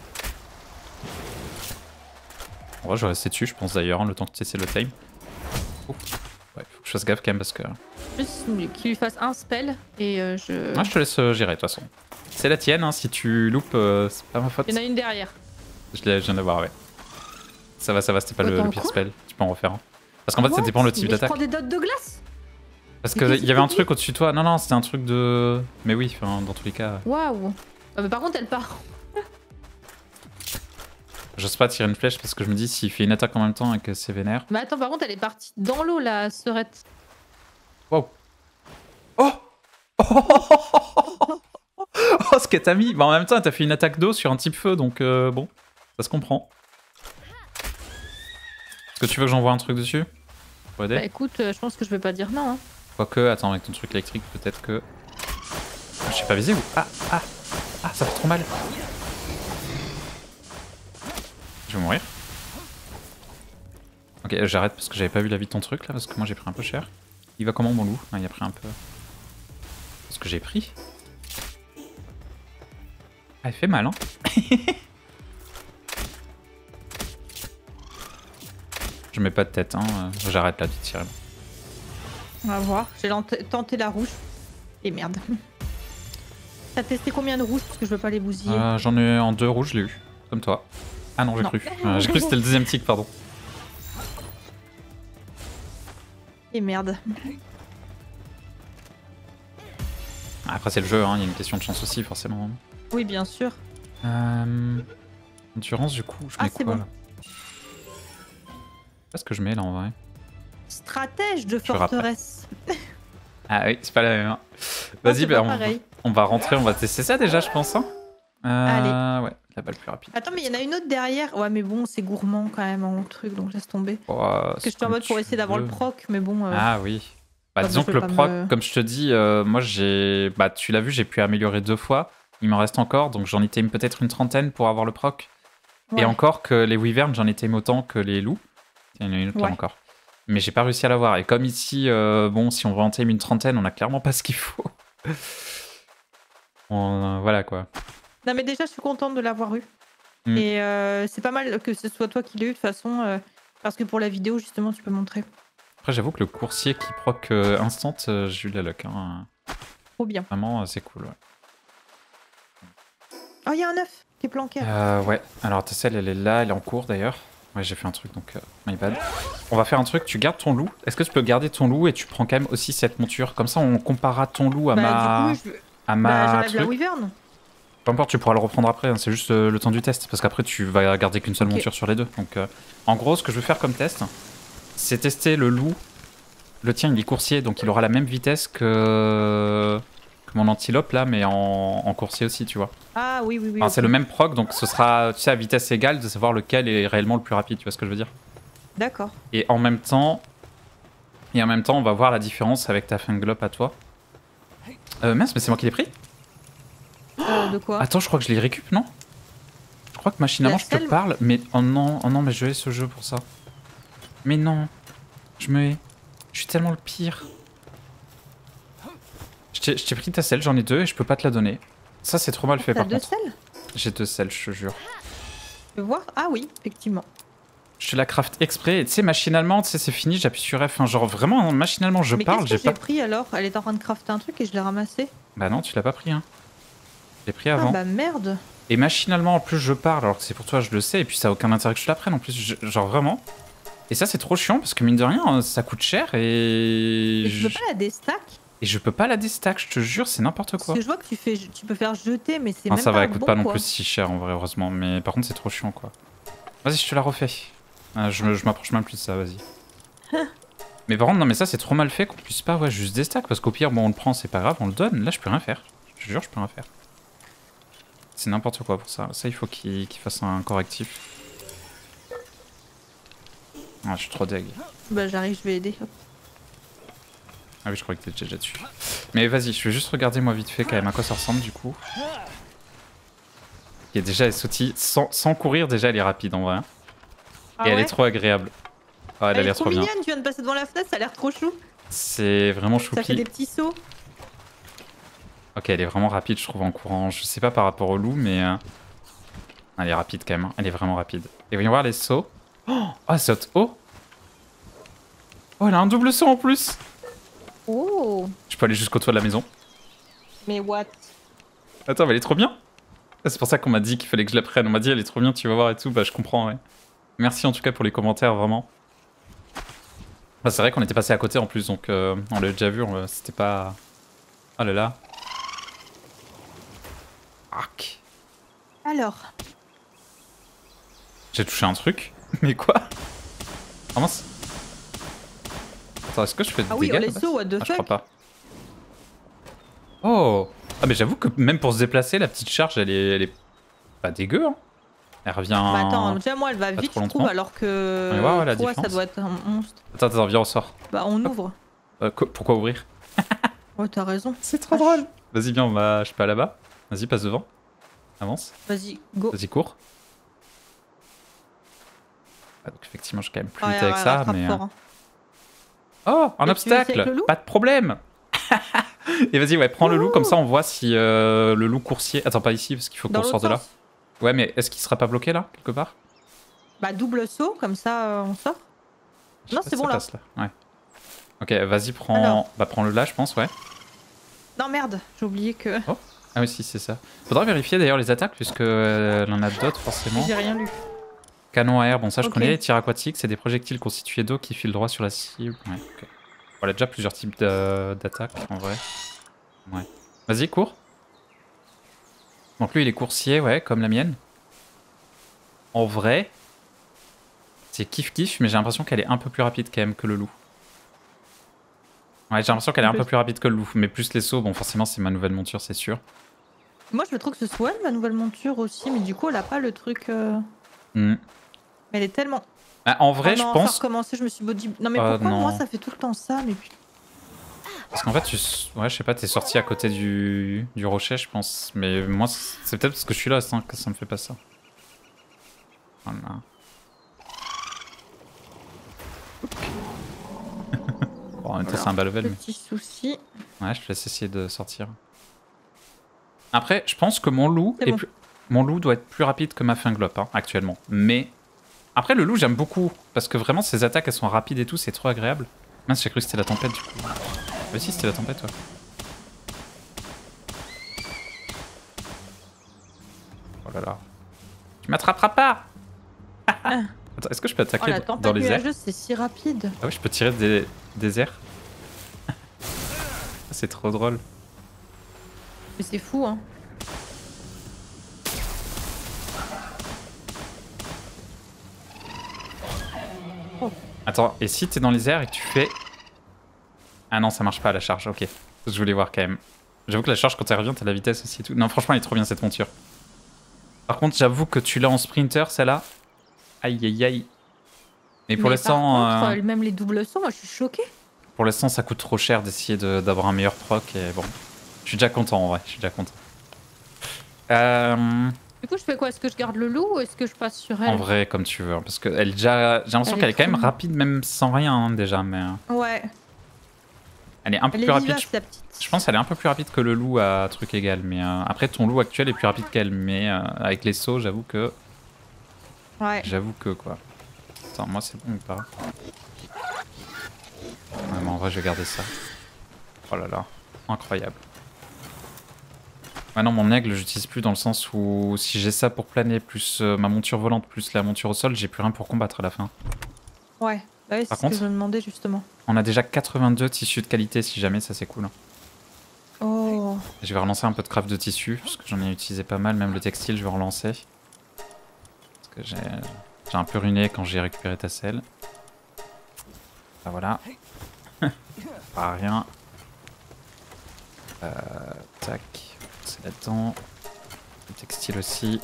En vrai, je vais rester dessus, je pense d'ailleurs, hein, le temps que tu essaies le time. Ouf. Ouais, faut que je fasse gaffe quand même parce que. Juste qu'il lui fasse un spell et euh, je. Moi, je te laisse euh, gérer de toute façon. C'est la tienne, hein, si tu loupes, euh, c'est pas ma faute. Il y en a une derrière. Je, l'ai- je viens de voir, ouais. Ça va, ça va, c'était pas le, Attends, le pire quoi spell. Tu peux en refaire un. Parce qu'en fait, ça What? dépend le type Mais je d'attaque. prends des dots de glace. Parce Mais qu'il qu'est-ce y avait que un tu truc dis au-dessus de toi. Non, non, c'était un truc de. Mais oui, enfin, dans tous les cas. Waouh. Ah, mais par contre, elle part. J'ose pas tirer une flèche parce que je me dis, s'il fait une attaque en même temps et que c'est vénère. Mais attends, par contre, elle est partie dans l'eau, la serette. Wow. Oh Oh Oh, ce qu'elle t'a mis. Bah, en même temps, elle t'a fait une attaque d'eau sur un type feu, donc euh, bon, ça se comprend. Est-ce que tu veux que j'envoie un truc dessus pour aider? Bah écoute, euh, je pense que je vais pas dire non. Hein. Quoique, attends, avec ton truc électrique, peut-être que. Je sais pas viser ou. Ah, ah, ah, ça fait trop mal. Je vais mourir. Ok, j'arrête parce que j'avais pas vu la vie de ton truc là, parce que moi j'ai pris un peu cher. Il va comment mon loup? Ah, il a pris un peu. Parce que j'ai pris. Ah, il fait mal, hein. Je mets pas de tête, hein. J'arrête là de tirer. On va voir. J'ai lent- tenté la rouge. Et merde. T'as testé combien de rouges? Parce que je veux pas les bousiller. Euh, J'en ai en deux rouges, je l'ai eu. Comme toi. Ah non, j'ai Non. cru. Euh, j'ai cru que c'était le deuxième tic, pardon. Et merde. Après, c'est le jeu, hein. Il y a une question de chance aussi, forcément. Oui, bien sûr. Euh... Endurance, du coup, je Ah, mets c'est quoi bon. là? Qu'est-ce que je mets là en vrai? Stratège de Je rappelle. forteresse. Ah oui, c'est pas la même. Hein. Non, Vas-y, c'est bah, pas on, pareil. on va rentrer, on va tester ça déjà, je pense. Hein. Euh, Allez. Ouais, la balle plus rapide. Attends, mais il y en a une autre derrière. Ouais, mais bon, c'est gourmand quand même en truc, donc laisse tomber. Oh, Parce que je suis en comme mode pour tu essayer d'avoir veux. le proc, mais bon. euh, Ah oui. Bah, bah, disons je que vais le pas proc, me- comme je te dis, euh, moi j'ai. Bah, tu l'as vu, j'ai pu améliorer deux fois. Il m'en reste encore, donc j'en étais peut-être une trentaine pour avoir le proc. ouais. Et encore que les wyverns, j'en étais autant que les loups. Il y en a une autre là Ouais. encore. Mais j'ai pas réussi à l'avoir. Et comme ici, euh, bon, si on veut en tame une trentaine, on a clairement pas ce qu'il faut. On- euh, voilà quoi. Non, mais déjà, je suis contente de l'avoir eu. Mm. Et euh, c'est pas mal que ce soit toi qui l'aies eu de toute façon. euh, parce que pour la vidéo, justement, tu peux montrer. Après, j'avoue que le coursier qui proc euh, instant, euh, j'ai eu de la luck. Hein. Trop bien. Vraiment, euh, c'est cool. Ouais. Oh, il y a un œuf qui est planqué. Euh, ouais. Alors, ta selle, elle est là, elle est en cours d'ailleurs. Ouais, j'ai fait un truc donc. Euh, my bad. On va faire un truc. Tu gardes ton loup. Est-ce que tu peux garder ton loup et tu prends quand même aussi cette monture? Comme ça, on comparera ton loup à bah, ma. du coup, je... à bah, ma j'enlève la truc. wyvern. Peu importe, tu pourras le reprendre après, hein, c'est juste euh, le temps du test, parce qu'après tu vas garder qu'une seule Ok. monture sur les deux. Donc, euh, en gros, ce que je veux faire comme test, c'est tester le loup. Le tien, il est coursier, donc il aura la même vitesse que, que mon antilope là, mais en... en coursier aussi, tu vois. Ah oui, oui, oui. Enfin, ok. c'est le même proc, donc ce sera, tu sais, à vitesse égale, de savoir lequel est réellement le plus rapide, tu vois ce que je veux dire. D'accord. Et en même temps, et en même temps, on va voir la différence avec ta funglope à toi. Euh, mince, mais c'est moi qui l'ai pris. Euh, de quoi? Attends, je crois que je les récup, non? Je crois que machinalement La je te selle parle, mais oh non, oh non, mais je hais ce jeu pour ça. Mais non, je me hais. Je suis tellement le pire. Je t'ai je t'ai pris ta selle, j'en ai deux et je peux pas te la donner. Ça, c'est trop mal fait T'as par deux contre. selles? J'ai deux selles, je te jure. Tu peux voir? Ah oui, effectivement. Je te la craft exprès et tu sais, machinalement, tu sais, c'est fini, j'appuie sur F. Enfin, genre vraiment, machinalement, je mais parle, qu'est-ce j'ai que j'ai pas. pris alors? Elle est en train de crafter un truc et je l'ai ramassé. Bah non, tu l'as pas pris, hein. Je l'ai pris Ah avant. bah merde. Et machinalement, en plus, je parle, alors que c'est pour toi, je le sais, et puis ça a aucun intérêt que je la prenne en plus, je- genre vraiment. Et ça, c'est trop chiant parce que mine de rien, ça coûte cher et. Et tu peux je- pas la déstack? Et je peux pas la déstack, je te jure, c'est n'importe Parce quoi. que je vois que tu, fais, tu peux faire jeter, mais c'est Non, même ça pas va, un elle coûte bon, pas non quoi. plus si cher en vrai, heureusement. Mais par contre, c'est trop chiant quoi. Vas-y, je te la refais. Ah, je je m'approche même plus de ça, vas-y. Mais par contre, non, mais ça, c'est trop mal fait qu'on puisse pas ouais, juste déstack. Parce qu'au pire, bon, on le prend, c'est pas grave, on le donne. Là, je peux rien faire. Je te jure, je peux rien faire. C'est n'importe quoi pour ça. Ça, il faut qu'il qu'il fasse un correctif. Ah, je suis trop deg. Bah, j'arrive, je vais aider. Hop. Ah oui, je crois que t'es déjà dessus. Mais vas-y, je vais juste regarder moi vite fait quand même à quoi ça ressemble du coup. Et déjà, elle sautille sans, sans courir, déjà, elle est rapide en vrai. Hein. Ah Et elle ouais est trop agréable. Oh, elle, elle a est l'air trop trop bien. mignonne, tu viens de passer devant la fenêtre, ça a l'air trop chou. C'est vraiment Ça fait choupi. des petits sauts. Ok, elle est vraiment rapide, je trouve, en courant. Je sais pas par rapport au loup, mais... Euh... Elle est rapide quand même, hein. Elle est vraiment rapide. Et voyons voir les sauts. Oh, elle saute haut. Oh, elle a un double saut en plus. Oh. Je peux aller jusqu'au toit de la maison. Mais what? Attends, mais elle est trop bien. C'est pour ça qu'on m'a dit qu'il fallait que je la prenne. On m'a dit, elle est trop bien, tu vas voir et tout. Bah, je comprends, ouais. Merci en tout cas pour les commentaires, vraiment. Bah, c'est vrai qu'on était passé à côté en plus, donc euh, on l'a déjà vu. C'était pas... Oh là là. Arc. Alors. J'ai touché un truc. Mais quoi? Oh mince. Attends, est-ce que je fais des Ah oui, dégâts oh, les là-bas sauts, what the Ah, je fuck? crois pas. Oh. Ah mais j'avoue que même pour se déplacer, la petite charge, elle est, elle est pas dégueu. Hein. Elle revient... Bah attends, déjà moi elle va vite je trouve alors que... Ouais, ouais, la toi ça différence. doit être un monstre. Attends, attends, viens, on sort. Bah on Hop. ouvre. Euh, pourquoi ouvrir? Ouais t'as raison. C'est trop drôle. Vas-y, viens, on va... Je sais pas, là-bas. Vas-y, passe devant. Avance. Vas-y, go. Vas-y, cours. Ah, donc effectivement, je suis quand même plus Ouais, vite ouais, avec ouais, ça, rattrape mais... fort, euh, hein. Oh, un Et tu veux essayer avec obstacle. le loup? Pas de problème. Et vas-y, ouais, prends le loup, comme ça on voit si euh, le loup coursier... Attends, pas ici, parce qu'il faut qu'on Dans sorte de l'autre là. sens. Ouais, mais est-ce qu'il sera pas bloqué là, quelque part? Bah double saut, comme ça euh, on sort. Je sais Non pas c'est si bon ça là. passe, là. Ouais. Ok, vas-y, prends... Alors. Bah prends-le là, je pense, ouais. Non merde, j'ai oublié que... Oh. Ah oui, si, c'est ça. Faudra vérifier d'ailleurs les attaques, puisque euh, elle en a d'autres, forcément. J'ai rien lu. Canon à air, bon ça je Ok. connais. Tir aquatique, c'est des projectiles constitués d'eau qui filent droit sur la cible. Ouais, ok. Voilà, déjà plusieurs types d'attaques, en vrai. Ouais. Vas-y, cours. Donc lui, il est coursier, ouais, comme la mienne. En vrai, c'est kiff-kiff, mais j'ai l'impression qu'elle est un peu plus rapide quand même que le loup. Ouais, j'ai l'impression qu'elle est un peu plus rapide que le loup, mais plus les sauts, bon forcément c'est ma nouvelle monture, c'est sûr. Moi je me trouve que ce soit elle ma nouvelle monture aussi, mais du coup elle a pas le truc... Euh... Mm. Elle est tellement... Ah, en vrai, oh je non, pense... ça a recommencé, je me suis body... Non mais Oh, pourquoi non. moi ça fait tout le temps ça, mais putain. Parce qu'en fait, tu... ouais, je sais pas, t'es sorti à côté du... du rocher, je pense. Mais moi, c'est peut-être parce que je suis là hein, que ça me fait pas ça. Voilà. Bon, en même temps, c'est un bas level, mais... Petit souci. Ouais, je te laisse essayer de sortir. Après, je pense que mon loup C'est est bon. plus... Mon loup doit être plus rapide que ma finglope, hein, actuellement. Mais... Après, le loup, j'aime beaucoup. Parce que vraiment, ses attaques, elles sont rapides et tout, c'est trop agréable. Mince, j'ai cru que c'était la tempête, du coup. Mais si, c'était la tempête, toi. Oh là là. Tu m'attraperas pas. Attends, est-ce que je peux Oh attaquer la dans tempête les airs? nuageuse c'est si rapide. Ah oui, je peux tirer des, des airs. C'est trop drôle. Mais c'est fou hein. Oh. Attends, et si t'es dans les airs et que tu fais... Ah non, ça marche pas la charge, ok. Je voulais voir quand même. J'avoue que la charge, quand elle revient, t'as la vitesse aussi et tout. Non, franchement, elle est trop bien cette monture. Par contre, j'avoue que tu l'as en sprinter, celle-là. Aïe, aïe, aïe. Mais pour l'instant... Euh... Euh... Même les doubles sauts, moi je suis choquée. Pour l'instant, ça coûte trop cher d'essayer d'avoir un meilleur proc et bon. Je suis déjà content en vrai, je suis déjà content. Euh... Du coup, je fais quoi? Est-ce que je garde le loup ou est-ce que je passe sur elle? En vrai, comme tu veux. Parce que elle déjà... j'ai l'impression Elle qu'elle est est quand même trop- rapide, même sans rien hein, déjà. Mais euh, Ouais. elle est un peu Elle plus est rapide. vivace Je... la petite. je pense qu'elle est un peu plus rapide que le loup à truc égal. Mais euh, après, ton loup actuel est plus rapide qu'elle. Mais euh, avec les sauts, j'avoue que... Ouais. J'avoue que quoi. Attends, moi c'est bon ou pas? Ouais, mais en vrai, je vais garder ça. Oh là là, incroyable. Maintenant, mon aigle, j'utilise plus dans le sens où si j'ai ça pour planer, plus euh, ma monture volante, plus la monture au sol, j'ai plus rien pour combattre à la fin. Ouais. Ouais, c'est Par ce contre- que je me demandais justement. On a déjà quatre-vingt-deux tissus de qualité, si jamais, ça c'est cool. Oh. Je vais relancer un peu de craft de tissu, parce que j'en ai utilisé pas mal, même le textile, je vais relancer. Parce que j'ai J'ai un peu ruiné quand j'ai récupéré ta selle. Ah voilà. Pas rien. Euh, tac. C'est là-dedans. Le textile aussi.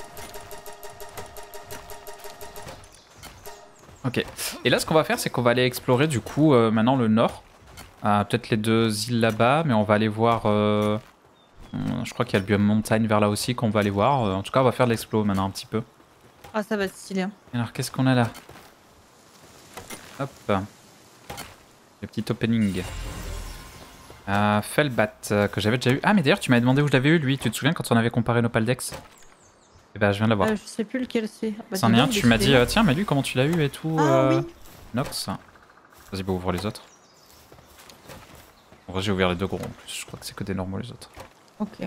Ok. Et là, ce qu'on va faire, c'est qu'on va aller explorer du coup euh, maintenant le nord. Euh, Peut-être les deux îles là-bas, mais on va aller voir... Euh... Je crois qu'il y a le biome montagne vers là aussi qu'on va aller voir. En tout cas, on va faire de l'explo maintenant un petit peu. Ah, ça va être stylé. Hein. Alors, qu'est-ce qu'on a là? Hop. Le petit opening. Euh, Felbat, euh, que j'avais déjà eu. Ah, mais d'ailleurs, tu m'avais demandé où je l'avais eu, lui. Tu te souviens quand on avait comparé nos paldex? Eh ben, je viens de l'avoir. Euh, je sais plus lequel c'est. Bah, C'en est un, tu m'as dit, euh, tiens, mais lui, comment tu l'as eu et tout. Ah euh... oui. Nox. Vas-y, bah, ouvre les autres. En vrai, j'ai ouvert les deux gros en plus. Je crois que c'est que des normaux, les autres. Ok.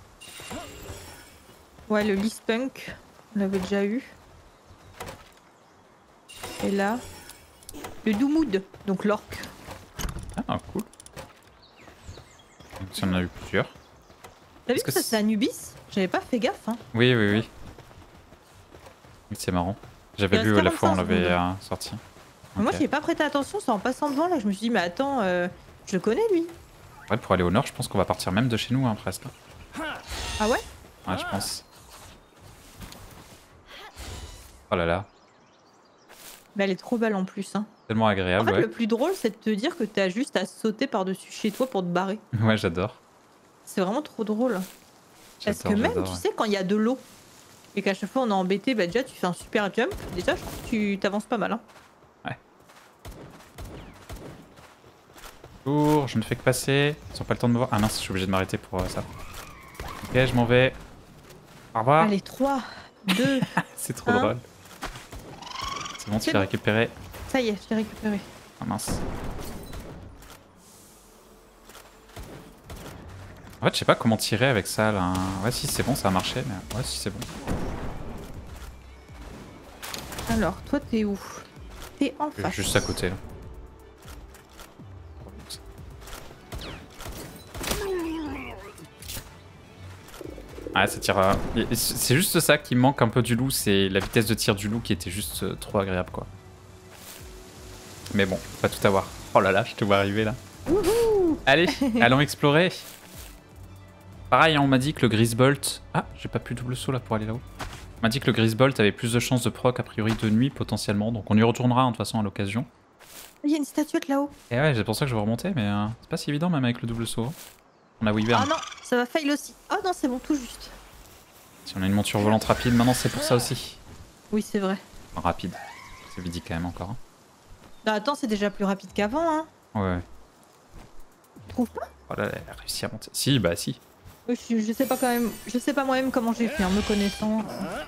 Ouais, le Lispunk, on l'avait déjà eu. Et là, le Doumoud, donc l'orque. Ah, cool. Donc, si on en a eu plusieurs. T'as vu Est-ce que que ça c'est- c'est Anubis? J'avais pas fait gaffe. Hein. Oui, oui, oui. Oui, c'est marrant. J'avais Il vu reste euh, la fois où on quarante-cinq l'avait secondes. euh, sorti. Mais moi, Ok. j'y ai pas prêté attention, c'est en passant devant là. Je me suis dit, mais attends, euh, je le connais lui. Ouais, pour aller au nord, je pense qu'on va partir même de chez nous, hein, presque. Ah ouais? Ouais, je pense. Oh là là. Mais elle est trop belle en plus. Hein. Tellement En agréable, fait, ouais. le plus drôle, c'est de te dire que t'as juste à sauter par-dessus chez toi pour te barrer. Ouais, j'adore. C'est vraiment trop drôle. Parce que J'adore, même, j'adore. tu Ouais. sais, quand il y a de l'eau et qu'à chaque fois on est embêté, bah déjà tu fais un super jump. Déjà, je trouve que tu t'avances pas mal. Hein. Bonjour, je ne fais que passer. Ils ont pas le temps de me voir. Ah mince, je suis obligé de m'arrêter pour euh, ça. Ok, je m'en vais. Au revoir. Allez, trois, deux, C'est trop un. drôle. C'est bon, tu C'est l'as bon. récupéré. Ça y est, je l'ai récupéré. Ah mince. En fait, je sais pas comment tirer avec ça là. Ouais, si c'est bon, ça a marché. Mais ouais, si c'est bon. Alors, toi, t'es où? T'es en face. Juste à côté là. Ouais, ça tire. euh, C'est juste ça qui manque un peu du loup, c'est la vitesse de tir du loup qui était juste euh, trop agréable quoi. Mais bon, faut pas tout avoir. Oh là là, je te vois arriver là. Wouhou. Allez, allons explorer. Pareil, hein, on m'a dit que le Grisbolt... Ah, j'ai pas pu double saut là pour aller là-haut. On m'a dit que le Grisbolt avait plus de chances de proc a priori de nuit potentiellement, donc on y retournera hein, de toute façon à l'occasion. Il y a une statuette là-haut. Et ouais, c'est pour ça que je vais remonter, mais euh, c'est pas si évident même avec le double saut. On a Wyvern. Ah non, ça va fail aussi. Ah non, c'est bon, tout juste. Si on a une monture volante rapide, maintenant c'est pour ça aussi. Oui, c'est vrai. Enfin, rapide. C'est vite dit quand même encore. Hein. Bah attends, c'est déjà plus rapide qu'avant, hein. Ouais, ouais. Tu trouves pas? Oh là là, elle a réussi à monter. Si, bah si. Oui, je, je sais pas quand même. Je sais pas moi-même comment j'ai fait, en me connaissant.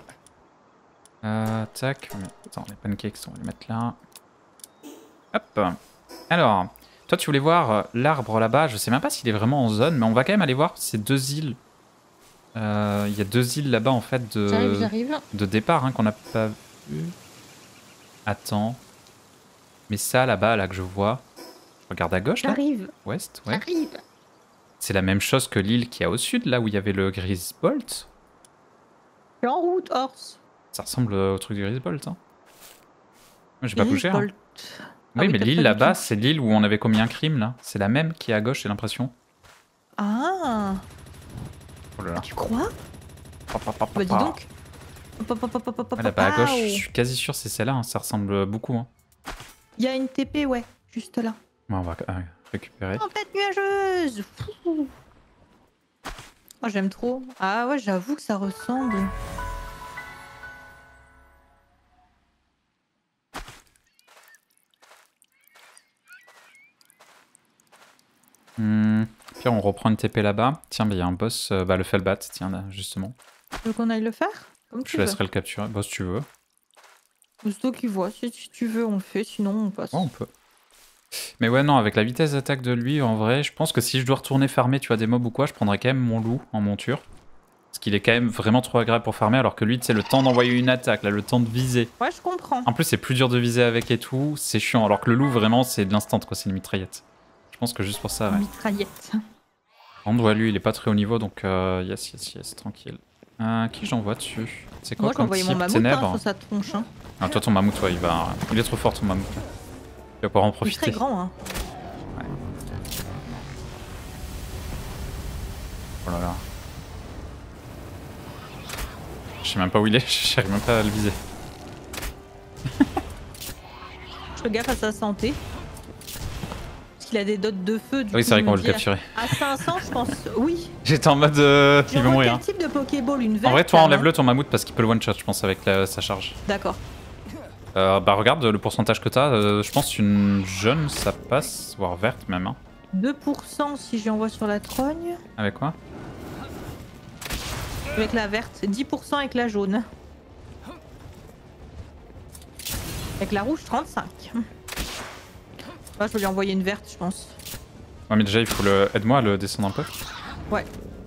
Euh, tac. On met... Attends, les pancakes, on va les mettre là. Hop. Alors, toi tu voulais voir euh, l'arbre là-bas. Je sais même pas s'il est vraiment en zone, mais on va quand même aller voir ces deux îles. Euh, Il y a deux îles là-bas en fait J'arrive, de, j'arrive. de départ hein, qu'on n'a pas vu. Attends. Mais ça là-bas, là que je vois. Je regarde à gauche là. J'arrive. Ouest, ouais. J'arrive. C'est la même chose que l'île qui est au sud, là où il y avait le Grisbolt. Je suis en route, Horse. Ça ressemble au truc du Grisbolt. Hein. Moi, j'ai pas bougé. Hein. Grisbolt. Oui, Ah oui, mais t'as l'île pas du là-bas, tout. c'est l'île où on avait commis un crime, là. C'est la même qui est à gauche, j'ai l'impression. Ah, Oh là là. tu crois? Pa, pa, pa, pa, Bah dis pa. donc. Hop, hop, hop, hop, hop, hop, Ouais, là-bas à gauche, pow. je suis quasi sûr que c'est celle-là. Hein. Ça ressemble beaucoup. Hein. Il y a une T P, ouais, juste là. Ouais, on va euh, récupérer. Tempête nuageuse. Fou. Oh, j'aime trop. Ah ouais, j'avoue que ça ressemble. Hmm. Puis on reprend une T P là-bas. Tiens, mais il y a un boss, euh, bah, le Felbat, tiens, là, justement. Tu veux qu'on aille le faire? Comme Je tu te veux. laisserai le capturer. Boss, tu veux. C'est toi qui vois. Si tu veux, on le fait. Sinon, on passe. Ouais, on peut. Mais ouais, non, avec la vitesse d'attaque de lui, en vrai, je pense que si je dois retourner farmer, tu vois, des mobs ou quoi, je prendrais quand même mon loup en monture. Parce qu'il est quand même vraiment trop agréable pour farmer, alors que lui, c'est le temps d'envoyer une attaque, là, le temps de viser. Ouais, je comprends. En plus, c'est plus dur de viser avec et tout, c'est chiant. Alors que le loup, vraiment, c'est de l'instant, quoi, c'est une mitraillette. Je pense que juste pour ça, ouais. Mitraillette. Par contre, ouais, lui, il est pas très haut niveau, donc euh, yes, yes, yes, tranquille. Euh, qui j'envoie dessus? C'est quoi Moi, je vais comme envoyer mon type mammouth ténèbres hein, sur sa tronche. Hein. Ah, toi, ton mammouth, ouais, il va. Il est trop fort, ton mammouth. Il va pouvoir en Il est profiter. très grand. Hein. Ouais. Oh là là. Je sais même pas où il est, j'arrive même pas à le viser. Je fais gaffe à sa santé. Parce qu'il a des dots de feu. Du Oui, coup, c'est vrai je qu'on me va le dis, capturer. À cinq cents, je pense. Oui. J'étais en mode. Euh, il va J'envoie mourir. quel type de Pokéball? Une verte? En vrai, toi, là, enlève-le ton mammouth parce qu'il peut le one-shot, je pense, avec la- sa charge. D'accord. Euh, bah, regarde le pourcentage que t'as. Euh, je pense une jaune, ça passe, voire verte même. Hein. deux pour cent si j'envoie sur la trogne. Avec quoi? Avec la verte. dix pour cent avec la jaune. Avec la rouge, trente-cinq. Ah, je vais lui envoyer une verte, je pense. Ouais, mais déjà, il faut le. Aide-moi à le descendre un peu. Ouais.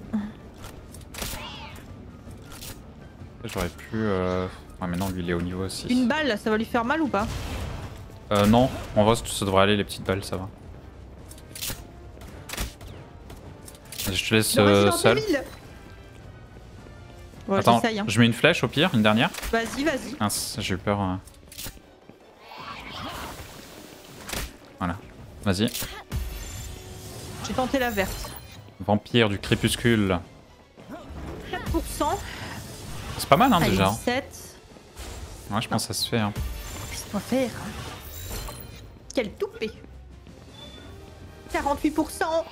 J'aurais pu. Euh... Ouais, mais non, lui, il est au niveau aussi. Une balle, ça va lui faire mal ou pas? Euh, non. En vrai, ça devrait aller, les petites balles, ça va. Vas-y, je te laisse euh, seul. Ouais, Attends, j'essaye. Hein. je mets une flèche au pire, une dernière. Vas-y, vas-y. Mince, j'ai eu peur. Euh... Voilà. Vas-y. J'ai tenté la verte. Vampire du crépuscule. quatre pour cent. C'est pas mal, hein, Allez, déjà. dix-sept. Ouais, je pense que ça se fait. Hein. Qu'est-ce qu'on va faire? Quel toupet. quarante-huit pour cent.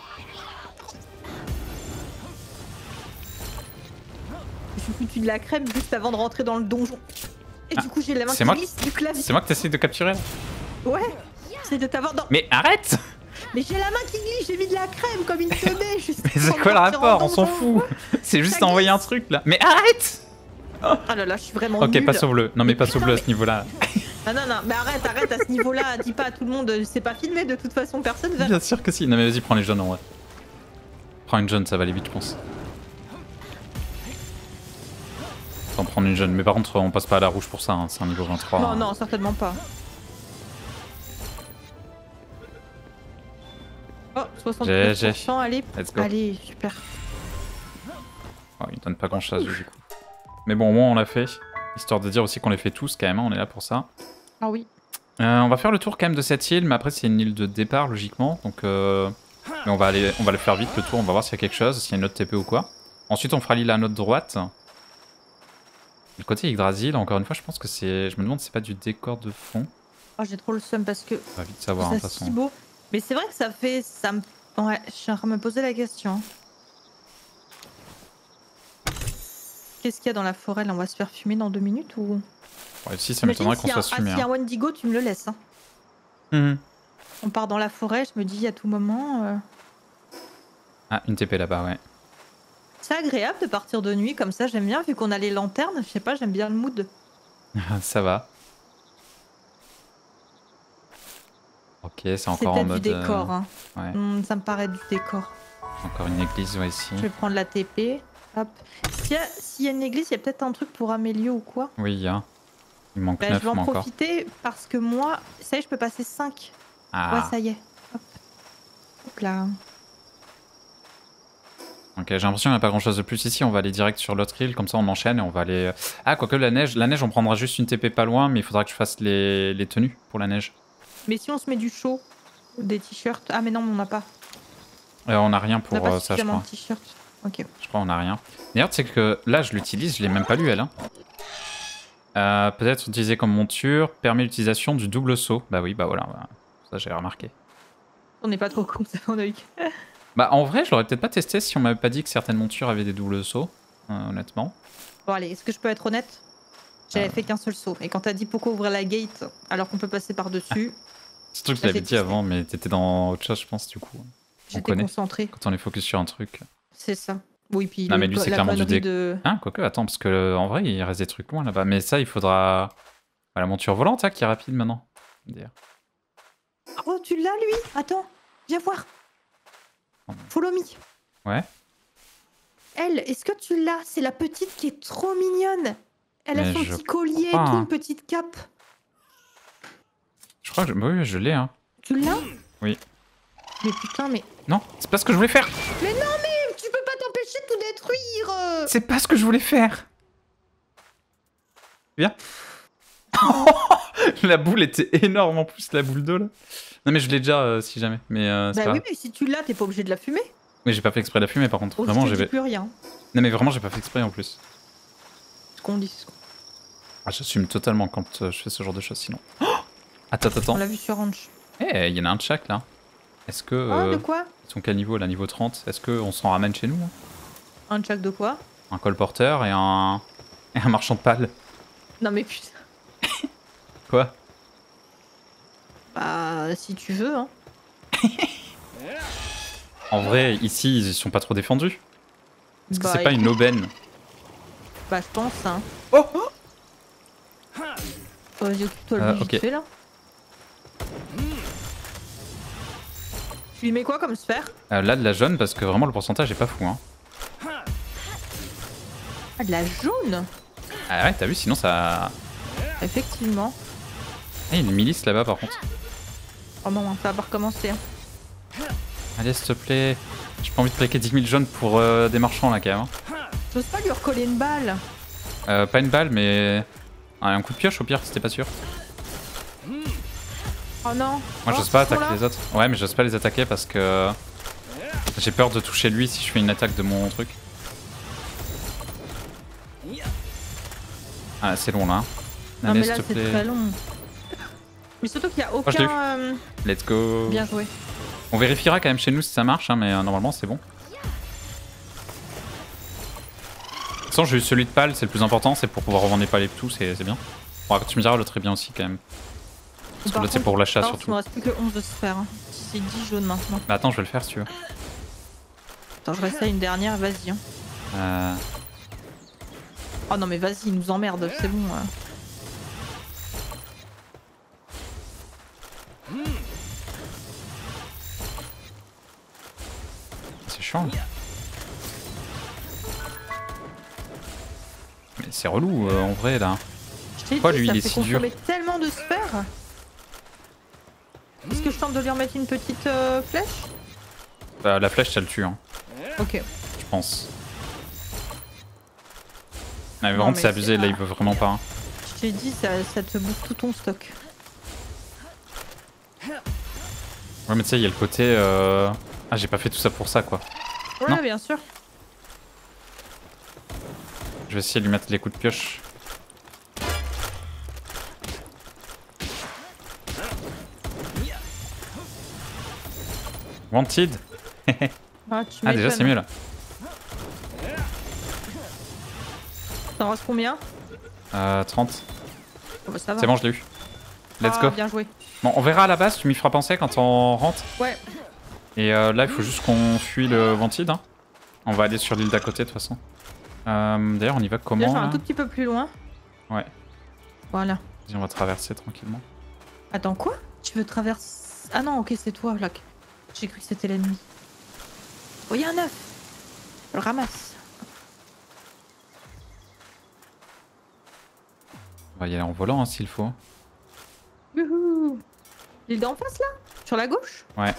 Je suis foutu de la crème juste avant de rentrer dans le donjon. Et Ah, du coup, j'ai la main qui moi... glisse du clavier. C'est moi que t'essayes de capturer là. Ouais, c'est de t'avoir dans... Mais arrête! Mais j'ai la main qui glisse, j'ai mis de la crème comme une tenaille. juste Mais c'est avant de quoi le partir en rapport? On s'en donjon. fout! C'est juste Ça envoyer glisse. un truc là. Mais arrête! Ah là là, je suis vraiment Ok, nulle. passe au bleu. Non, mais Mais passe au putain, bleu à mais- ce niveau-là. Ah non, non, mais arrête, arrête à ce niveau-là. Dis pas à tout le monde, c'est pas filmé de toute façon, personne va. Bien sûr que si. Non, mais vas-y, prends les jaunes en vrai. Prends une jaune, ça va aller vite, je pense. Faut en prendre une jaune. Mais par contre, on passe pas à la rouge pour ça. Hein. C'est un niveau vingt-trois. Non, hein. non, certainement pas. Oh, soixante-treize pour cent, allez. Let's go. Allez, super. Oh, il donne pas grand chose du coup. Mais bon, au moins on l'a fait. Histoire de dire aussi qu'on les fait tous quand même, hein, on est là pour ça. Ah oui. Euh, on va faire le tour quand même de cette île, mais après c'est une île de départ logiquement. Donc euh... mais on va aller, on va le faire vite le tour, on va voir s'il y a quelque chose, s'il y a une autre T P ou quoi. Ensuite on fera l'île à notre droite. Le côté Yggdrasil, encore une fois, je pense que c'est. Je me demande si c'est pas du décor de fond. Oh, j'ai trop le seum parce que On va vite savoir, hein, de c'est toute façon. si beau. Mais c'est vrai que ça fait. Ça me... Ouais, je suis en train de me poser la question. Qu'est-ce qu'il y a dans la forêt là? On va se faire fumer dans deux minutes ou. Ouais, si, ça m'étonnerait qu'on Imagine soit s'il y a un- fumé. ah, s'il y a Hein. un Wendigo, tu me le laisses. Hein. Mhm. On part dans la forêt, je me dis à tout moment. euh, Ah, une T P là-bas, ouais. C'est agréable de partir de nuit comme ça, j'aime bien, vu qu'on a les lanternes. Je sais pas, j'aime bien le mood. Ça va. Ok, c'est C'est encore en peut-être mode. du décor. euh, Hein. Ouais. Hmm, ça me paraît du décor. Encore une église, ouais, ici. Je vais prendre la T P. Hop. S'il y, a... S'il y a une église, il y a peut-être un truc pour Amélio ou quoi. Oui, il y a. Il me manque Bah, neuf je vais en moi encore. profiter parce que moi, ça y est, je peux passer cinq. Ah. Ouais, ça y est. Hop. Hop là. Ok, j'ai l'impression qu'il n'y a pas grand chose de plus ici. On va aller direct sur l'autre île, comme ça on enchaîne et on va aller. Ah, quoique la neige, la neige, on prendra juste une T P pas loin, mais il faudra que je fasse les, les tenues pour la neige. Mais si on se met du chaud, des t-shirts. Ah, mais non, on n'a pas. Euh, on n'a rien On pour n'a pas euh, ça, je suffisamment crois. de t-shirts. Ok. Je crois on n'a rien. D'ailleurs, tu sais que là, je l'utilise, je l'ai même pas lu, elle. Hein. Euh, Peut-être utiliser comme monture, permet l'utilisation du double saut. Bah oui, bah voilà, bah, ça j'ai remarqué. On n'est pas trop con, ça, on a eu. Bah en vrai, je l'aurais peut-être pas testé si on m'avait pas dit que certaines montures avaient des doubles sauts, euh, honnêtement. Bon, allez, est-ce que je peux être honnête? J'avais Euh. fait qu'un seul saut. Et quand t'as dit pourquoi ouvrir la gate alors qu'on peut passer par-dessus, C'est truc que Ça je l'avais fait dit tester. avant, mais t'étais dans autre chose, je pense, du coup. On j'étais connaît. concentrée. Quand on est focus sur un truc. C'est ça. Oui, puis Non, le- mais lui, c'est la clairement du connerie dé- de... Hein, quoique, attends, parce que euh, en vrai, il reste des trucs loin là-bas. Mais ça, il faudra. Bah, la monture volante, hein, qui est rapide maintenant. Dire. Oh, tu l'as, lui? Attends, viens voir. Oh. Follow me. Ouais. Elle, est-ce que tu l'as? C'est la petite qui est trop mignonne. Elle a Mais son je petit collier et crois, tout, hein. une petite cape. Je crois que je... oui, je l'ai, hein. Tu l'as? Oui. Mais putain, mais... Non, c'est pas ce que je voulais faire. Mais non, mais tu peux pas t'empêcher de tout construire. C'est pas ce que je voulais faire. Viens. La boule était énorme en plus, la boule d'eau là. Non mais je l'ai déjà euh, si jamais. Mais euh, c'est Bah pas oui, grave. mais si tu l'as, t'es pas obligé de la fumer. Mais j'ai pas fait exprès de la fumer par contre. Oh, Vraiment, je te j'ai. dis plus rien. Non mais vraiment, j'ai pas fait exprès en plus. Ce qu'on dit. Ce qu'on- Ah, j'assume totalement quand euh, je fais ce genre de choses sinon. Oh attends, attends, On attends. l'a vu sur Ranch. Eh, il y en a un de chaque là. Est-ce que. Ah, Euh, de quoi? ils sont quel niveau là, niveau trente? Est-ce qu'on s'en ramène chez nous hein? Un Jack de quoi? Un colporteur et un. Et un marchand de pales. Non mais putain. Quoi? Bah, si tu veux, hein. En vrai, ici, ils sont pas trop défendus. Est-ce que Bah, c'est pas une écoute, aubaine? Bah, je pense, hein. Oh Vas-y, occupe-toi Euh, lui vite ok. fait, là. Tu lui mets quoi comme sphère? Euh, Là, de la jaune, parce que vraiment, le pourcentage est pas fou. Hein. Ah, de la jaune? Ah ouais, t'as vu, sinon ça. Effectivement. Ah, il y a une milice là-bas par contre. Oh non, ça va pas recommencer. Hein. Allez, s'il te plaît. J'ai pas envie de plaquer dix mille jaunes pour euh, des marchands là, quand même. Hein. J'ose pas lui recoller une balle. Euh, pas une balle, mais. Ah, un coup de pioche au pire, si t'es pas sûr. Oh non. Moi, Oh, j'ose pas ils sont attaquer là. les autres. Ouais, mais j'ose pas les attaquer parce que. J'ai peur de toucher lui si je fais une attaque de mon truc. Ah, c'est long là. hein. Non, Allez, mais là, s'il te c'est plaît. très long. Mais surtout qu'il y a je l'ai eu. aucun. euh, Let's go. Bien joué. On vérifiera quand même chez nous si ça marche, hein, mais euh, normalement c'est bon. De toute façon, j'ai eu celui de pal, c'est le plus important, c'est pour pouvoir revendre les pales et tout, c'est bien. Bon, après, tu me diras, l'autre est bien aussi quand même. Parce que Par l'autre c'est contre, pour l'achat alors, surtout. Il me reste plus que onze de sphères. Hein. C'est dix jaunes maintenant. Bah attends, je vais le faire si tu veux. Attends, je reste à une dernière, vas-y. Hein. Euh... Oh non, mais vas-y, il nous emmerde, c'est bon. hein. C'est chiant. Mais c'est relou euh, en vrai là. Je t'ai Pourquoi dit, lui, ça il est fait si dur? consommer tellement de sphères. Est-ce que je tente de lui remettre une petite euh, flèche? Bah, la flèche ça le tue, hein, Ok. je pense. Ah, mais Non, vraiment, mais c'est abusé, c'est- là il veut vraiment pas. hein. Je t'ai dit, ça, ça te bouffe tout ton stock. Ouais, mais tu sais, il y a le côté. Euh... Ah, j'ai pas fait tout ça pour ça quoi. Ouais, Non. bien sûr. Je vais essayer de lui mettre les coups de pioche. Wanted. Ah, tu Ah, déjà c'est mieux là. T'en restes combien? Euh, trente. Oh, bah, ça va. C'est bon, je l'ai eu. Let's Ah, go. Bien joué. Bon, on verra à la base, tu m'y feras penser quand on rentre. Ouais. Et euh, là, il faut juste qu'on fuit le Wanted. Hein. On va aller sur l'île d'à côté de toute façon. Euh, D'ailleurs, on y va Là, comment je vais un là tout petit peu plus loin. Ouais. Voilà. Vas-y, on va traverser tranquillement. Attends, quoi? Tu veux traverser... Ah non, ok, c'est toi, là. J'ai cru que c'était l'ennemi. Oh, il y a un œuf. Je le ramasse. On va y aller en volant hein, s'il faut. Youhou. L'île d'en face, là? Sur la gauche? Ouais.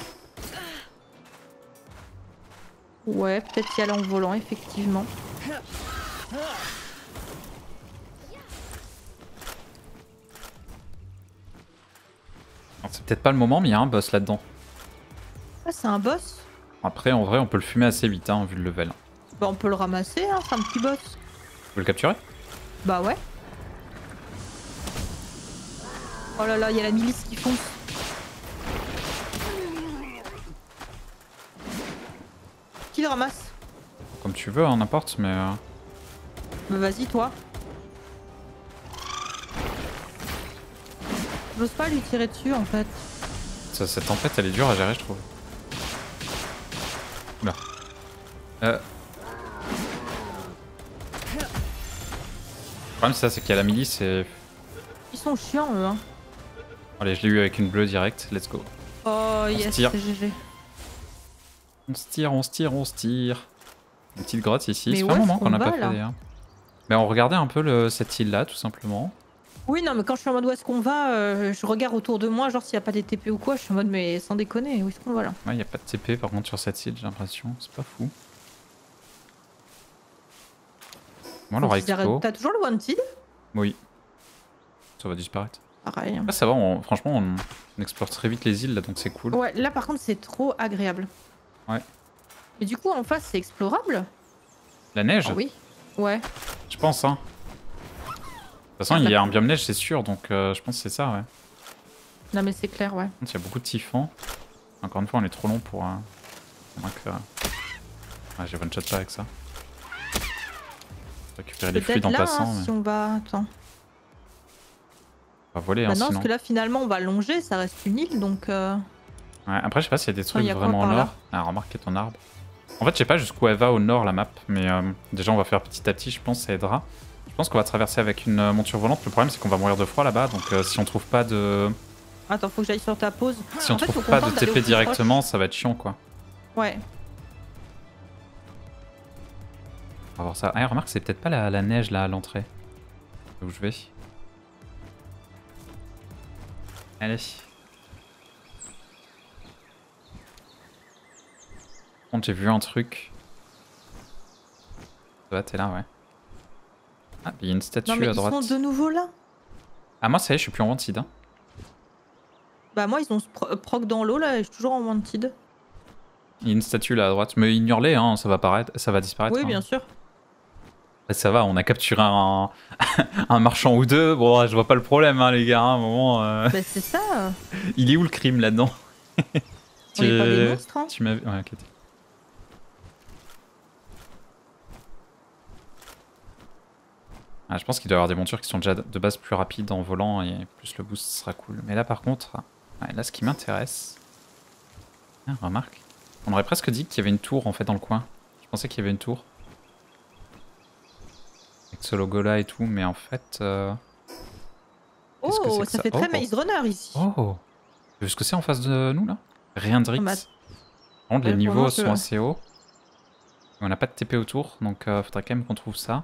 Ouais, peut-être y aller en volant, effectivement. Alors, c'est peut-être pas le moment, mais il y a un boss là-dedans. Ah, c'est un boss? Après, en vrai, on peut le fumer assez vite, hein, vu le level. Bah, on peut le ramasser, hein, c'est un petit boss. Tu peux le capturer? Bah ouais. Oh là là, il y a la milice qui fonce. Qui le ramasse? Comme tu veux, hein, n'importe, mais... Euh... Bah vas-y, toi. J'ose pas lui tirer dessus, en fait. ça- cette tempête, elle est dure à gérer, je trouve. Oula. Euh... Le problème, c'est ça, c'est qu'il y a la milice et... Ils sont chiants, eux, hein. Allez, je l'ai eu avec une bleue direct, let's go. Oh, se yes, tire. c'est G G. On se tire, on se tire, on se tire. Une petite grotte ici, Mais c'est où pas un est-ce moment qu'on qu'on n'a va, pas là fait d'ailleurs. Mais on regardait un peu le, cette île là, tout simplement. Oui, non, mais quand je suis en mode où est-ce qu'on va, euh, je regarde autour de moi, genre s'il n'y a pas des T P ou quoi, je suis en mode mais sans déconner, où est-ce qu'on va là? Ouais, y a pas de T P par contre sur cette île, j'ai l'impression, c'est pas fou. Bon, on aura Faut qu'ils arrêtent. expo. T'as toujours le wanted? Oui. Ça va disparaître. Pareil. Là, ça va, on- franchement, on... on explore très vite les îles, là, donc c'est cool. Ouais, là par contre c'est trop agréable. Ouais. Et du coup en face c'est explorable? La neige? Ah oui. Ouais. Je pense, hein. De toute façon, il y a un biome neige, c'est sûr, donc euh, je pense que c'est ça, ouais. Non mais c'est clair, ouais. Il y a beaucoup de typhons. Encore une fois, on est trop long pour... Euh... moins que... Ouais, j'ai one shot pas avec ça. Récupérer les fluides en là, passant. hein, Mais... si on va... Attends. On va voler, Bah hein, non, sinon. parce que là finalement on va longer, ça reste une île donc... Euh... Ouais, après, je sais pas s'il y a des trucs y a quoi vraiment au par là? nord. Ah, remarquez ton arbre. En fait, je sais pas jusqu'où elle va au nord, la map. Mais euh, déjà, on va faire petit à petit, je pense, ça aidera. Je pense qu'on va traverser avec une euh, monture volante. Le problème, c'est qu'on va mourir de froid là-bas. Donc, euh, si on trouve pas de... Attends, faut que j'aille sur ta pause. Si on En fait, trouve faut pas qu'on de tente d'aller T au P plus directement, ça va être chiant, quoi. proche. Ouais. On va voir ça. Ah, remarque, c'est peut-être pas la, la neige, là, à l'entrée. Où je vais. Allez. Par contre, j'ai vu un truc. Toi, t'es là, ouais. Ah, il y a une statue Non mais à ils droite. sont de nouveau là? Ah, moi, ça y est, je suis plus en wanted. Hein. Bah moi ils ont pro proc dans l'eau là et je suis toujours en wanted. Il y a une statue là à droite. Mais ignore-les, hein, ça va paraître, ça va disparaître. Oui hein. bien sûr. Bah, ça va, on a capturé un, un marchand ou deux. Bon, je vois pas le problème, hein, les gars. À un moment, euh... Bah c'est ça. il est où le crime là-dedans? On est pas des monstres hein. Tu m'as vu. Ouais, ok. Ah, je pense qu'il doit y avoir des montures qui sont déjà de base plus rapides en volant et plus le boost sera cool. Mais là par contre, ouais, là ce qui m'intéresse... Ah, remarque, on aurait presque dit qu'il y avait une tour en fait dans le coin. Je pensais qu'il y avait une tour. Avec ce logo là et tout, mais en fait... Euh... Oh, que que ça, ça fait très oh, Maze Runner ici. Oh, tu vu ce que c'est en face de nous là? Rien de Rix. ma... Par contre les Ouais, niveaux moi, sont je... assez hauts. On n'a pas de T P autour, donc euh, faudrait quand même qu'on trouve ça.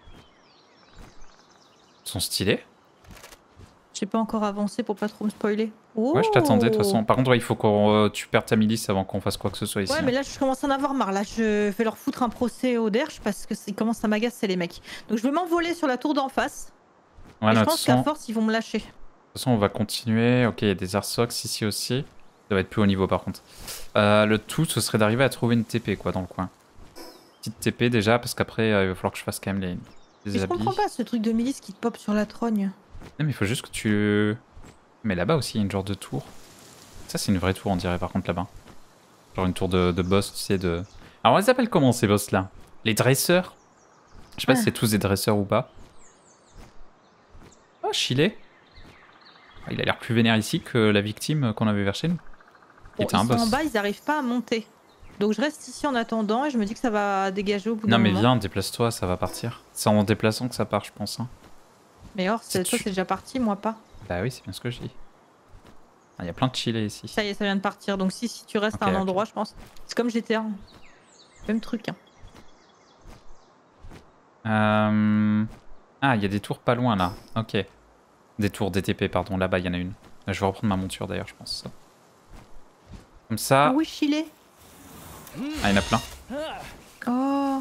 Ils sont stylés. J'ai pas encore avancé pour pas trop me spoiler. Oh. Ouais, je t'attendais de toute façon. Par contre, ouais, il faut que euh, tu perdes ta milice avant qu'on fasse quoi que ce soit ici. Ouais, hein. mais là je commence à en avoir marre. Là, je vais leur foutre un procès au derche parce que ils commencent à m'agacer les mecs. Donc je vais m'envoler sur la tour d'en face. Ouais, et non, je de pense toute qu'à façon, force ils vont me lâcher. de toute façon, on va continuer. Ok, il y a des Arsox ici aussi. Ça va être plus haut niveau par contre. Euh, le tout, ce serait d'arriver à trouver une T P quoi dans le coin. Petite T P déjà, parce qu'après, euh, il va falloir que je fasse quand même les, les Mais je habits. comprends pas ce truc de milice qui te pop sur la trogne. Non, mais il faut juste que tu... Mais là-bas aussi, il y a une genre de tour. Ça, c'est une vraie tour, on dirait, par contre, là-bas. Genre une tour de, de boss, tu sais, de... Alors, on les appelle comment, ces boss-là? Les dresseurs? Je sais pas Ah. si c'est tous des dresseurs ou pas. Oh, Chilé. Il a l'air plus vénère ici que la victime qu'on avait vers chez nous. Qui Bon, était un ils boss. sont en bas, ils arrivent pas à monter. Donc je reste ici en attendant et je me dis que ça va dégager au bout Non, d'un mais moment. viens, déplace-toi, ça va partir. C'est en déplaçant que ça part, je pense. Hein. Mais or, Si c'est- toi tu- c'est déjà parti, moi pas. Bah oui, c'est bien ce que je dis. Ah, il y a plein de Chilé ici. Ça y est, ça vient de partir. Donc si, si tu restes Ok, à un ok. endroit, je pense. C'est comme G T A. Même truc. Hein. Euh... Ah, il y a des tours pas loin là. Ok. Des tours D T P, pardon. Là-bas, il y en a une. Je vais reprendre ma monture d'ailleurs, je pense. Comme ça. Ah oui, Chilé. Ah, il y en a plein. Oh.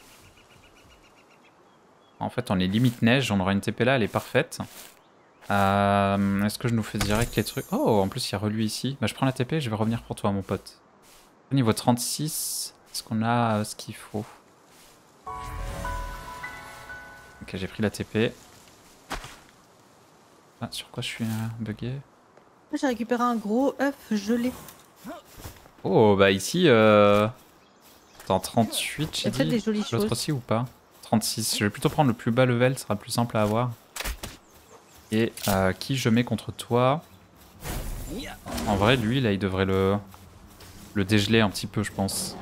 En fait, on est limite neige. On aura une T P là, elle est parfaite. Euh... Est-ce que je nous fais direct les trucs? Oh, en plus, il y a relu ici. Bah, je prends la T P, je vais revenir pour toi, mon pote. Niveau trente-six, est-ce qu'on a euh, ce qu'il faut? Ok, j'ai pris la T P. Ah, sur quoi je suis euh, bugué? J'ai récupéré un gros œuf gelé. Oh, bah ici, euh... Attends, trente-huit, j'ai Il y a peut-être dit. des jolies L'autre choses. aussi ou pas? trente-six, je vais plutôt prendre le plus bas level, ce sera plus simple à avoir. Et euh, qui je mets contre toi? En vrai, lui, là, il devrait le... le dégeler un petit peu, je pense.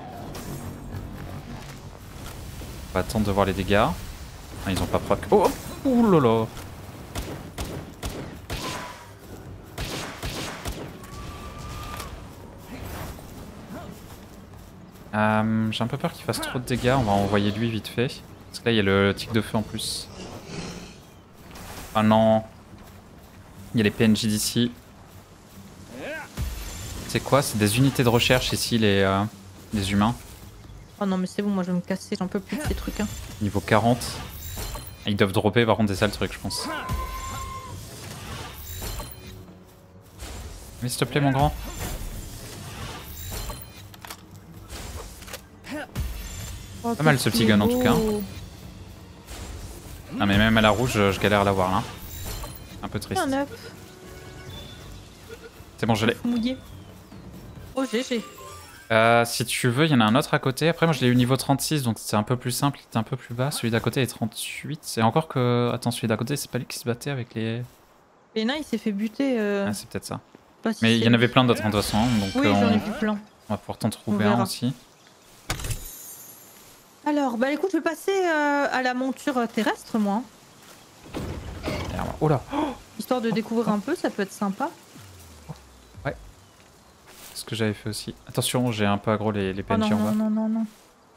On va attendre de voir les dégâts. Ah, ils ont pas proc. Oh, oh là là. Euh, J'ai un peu peur qu'il fasse trop de dégâts, on va envoyer lui vite fait. Parce que là il y a le tic de feu en plus. Ah non. Il y a les P N J d'ici. C'est quoi? C'est des unités de recherche ici, les, euh, les humains. Oh non, mais c'est bon, moi je vais me casser, j'en peux plus de ces trucs. Hein. Niveau quarante. Ils doivent dropper par contre des sales trucs, je pense. Mais s'il te plaît, mon grand. Oh, Pas mal ce petit gun en tout cas. Non mais même à la rouge, je galère à l'avoir là. Un peu triste. C'est bon, je l'ai. Mouillé. Oh, G G. Euh, si tu veux, il y en a un autre à côté. Après, moi je l'ai eu niveau trente-six, donc c'est un peu plus simple, il était un peu plus bas. Celui d'à côté est trente-huit. C'est encore que. Attends, celui d'à côté, c'est pas lui qui se battait avec les. Et là, il s'est fait buter. Euh... Ah, c'est peut-être ça. Si mais il y en avait plein d'autres en toute façon. Donc oui, euh, j'en on... ai vu plein. on va pouvoir t'en trouver un aussi. Alors, bah écoute, je vais passer euh, à la monture terrestre, moi. Oh là oh Histoire de découvrir un peu, ça peut être sympa. Ouais. C'est ce que j'avais fait aussi. Attention, j'ai un peu aggro les, les P N J oh non, en bas. non, non, non, non.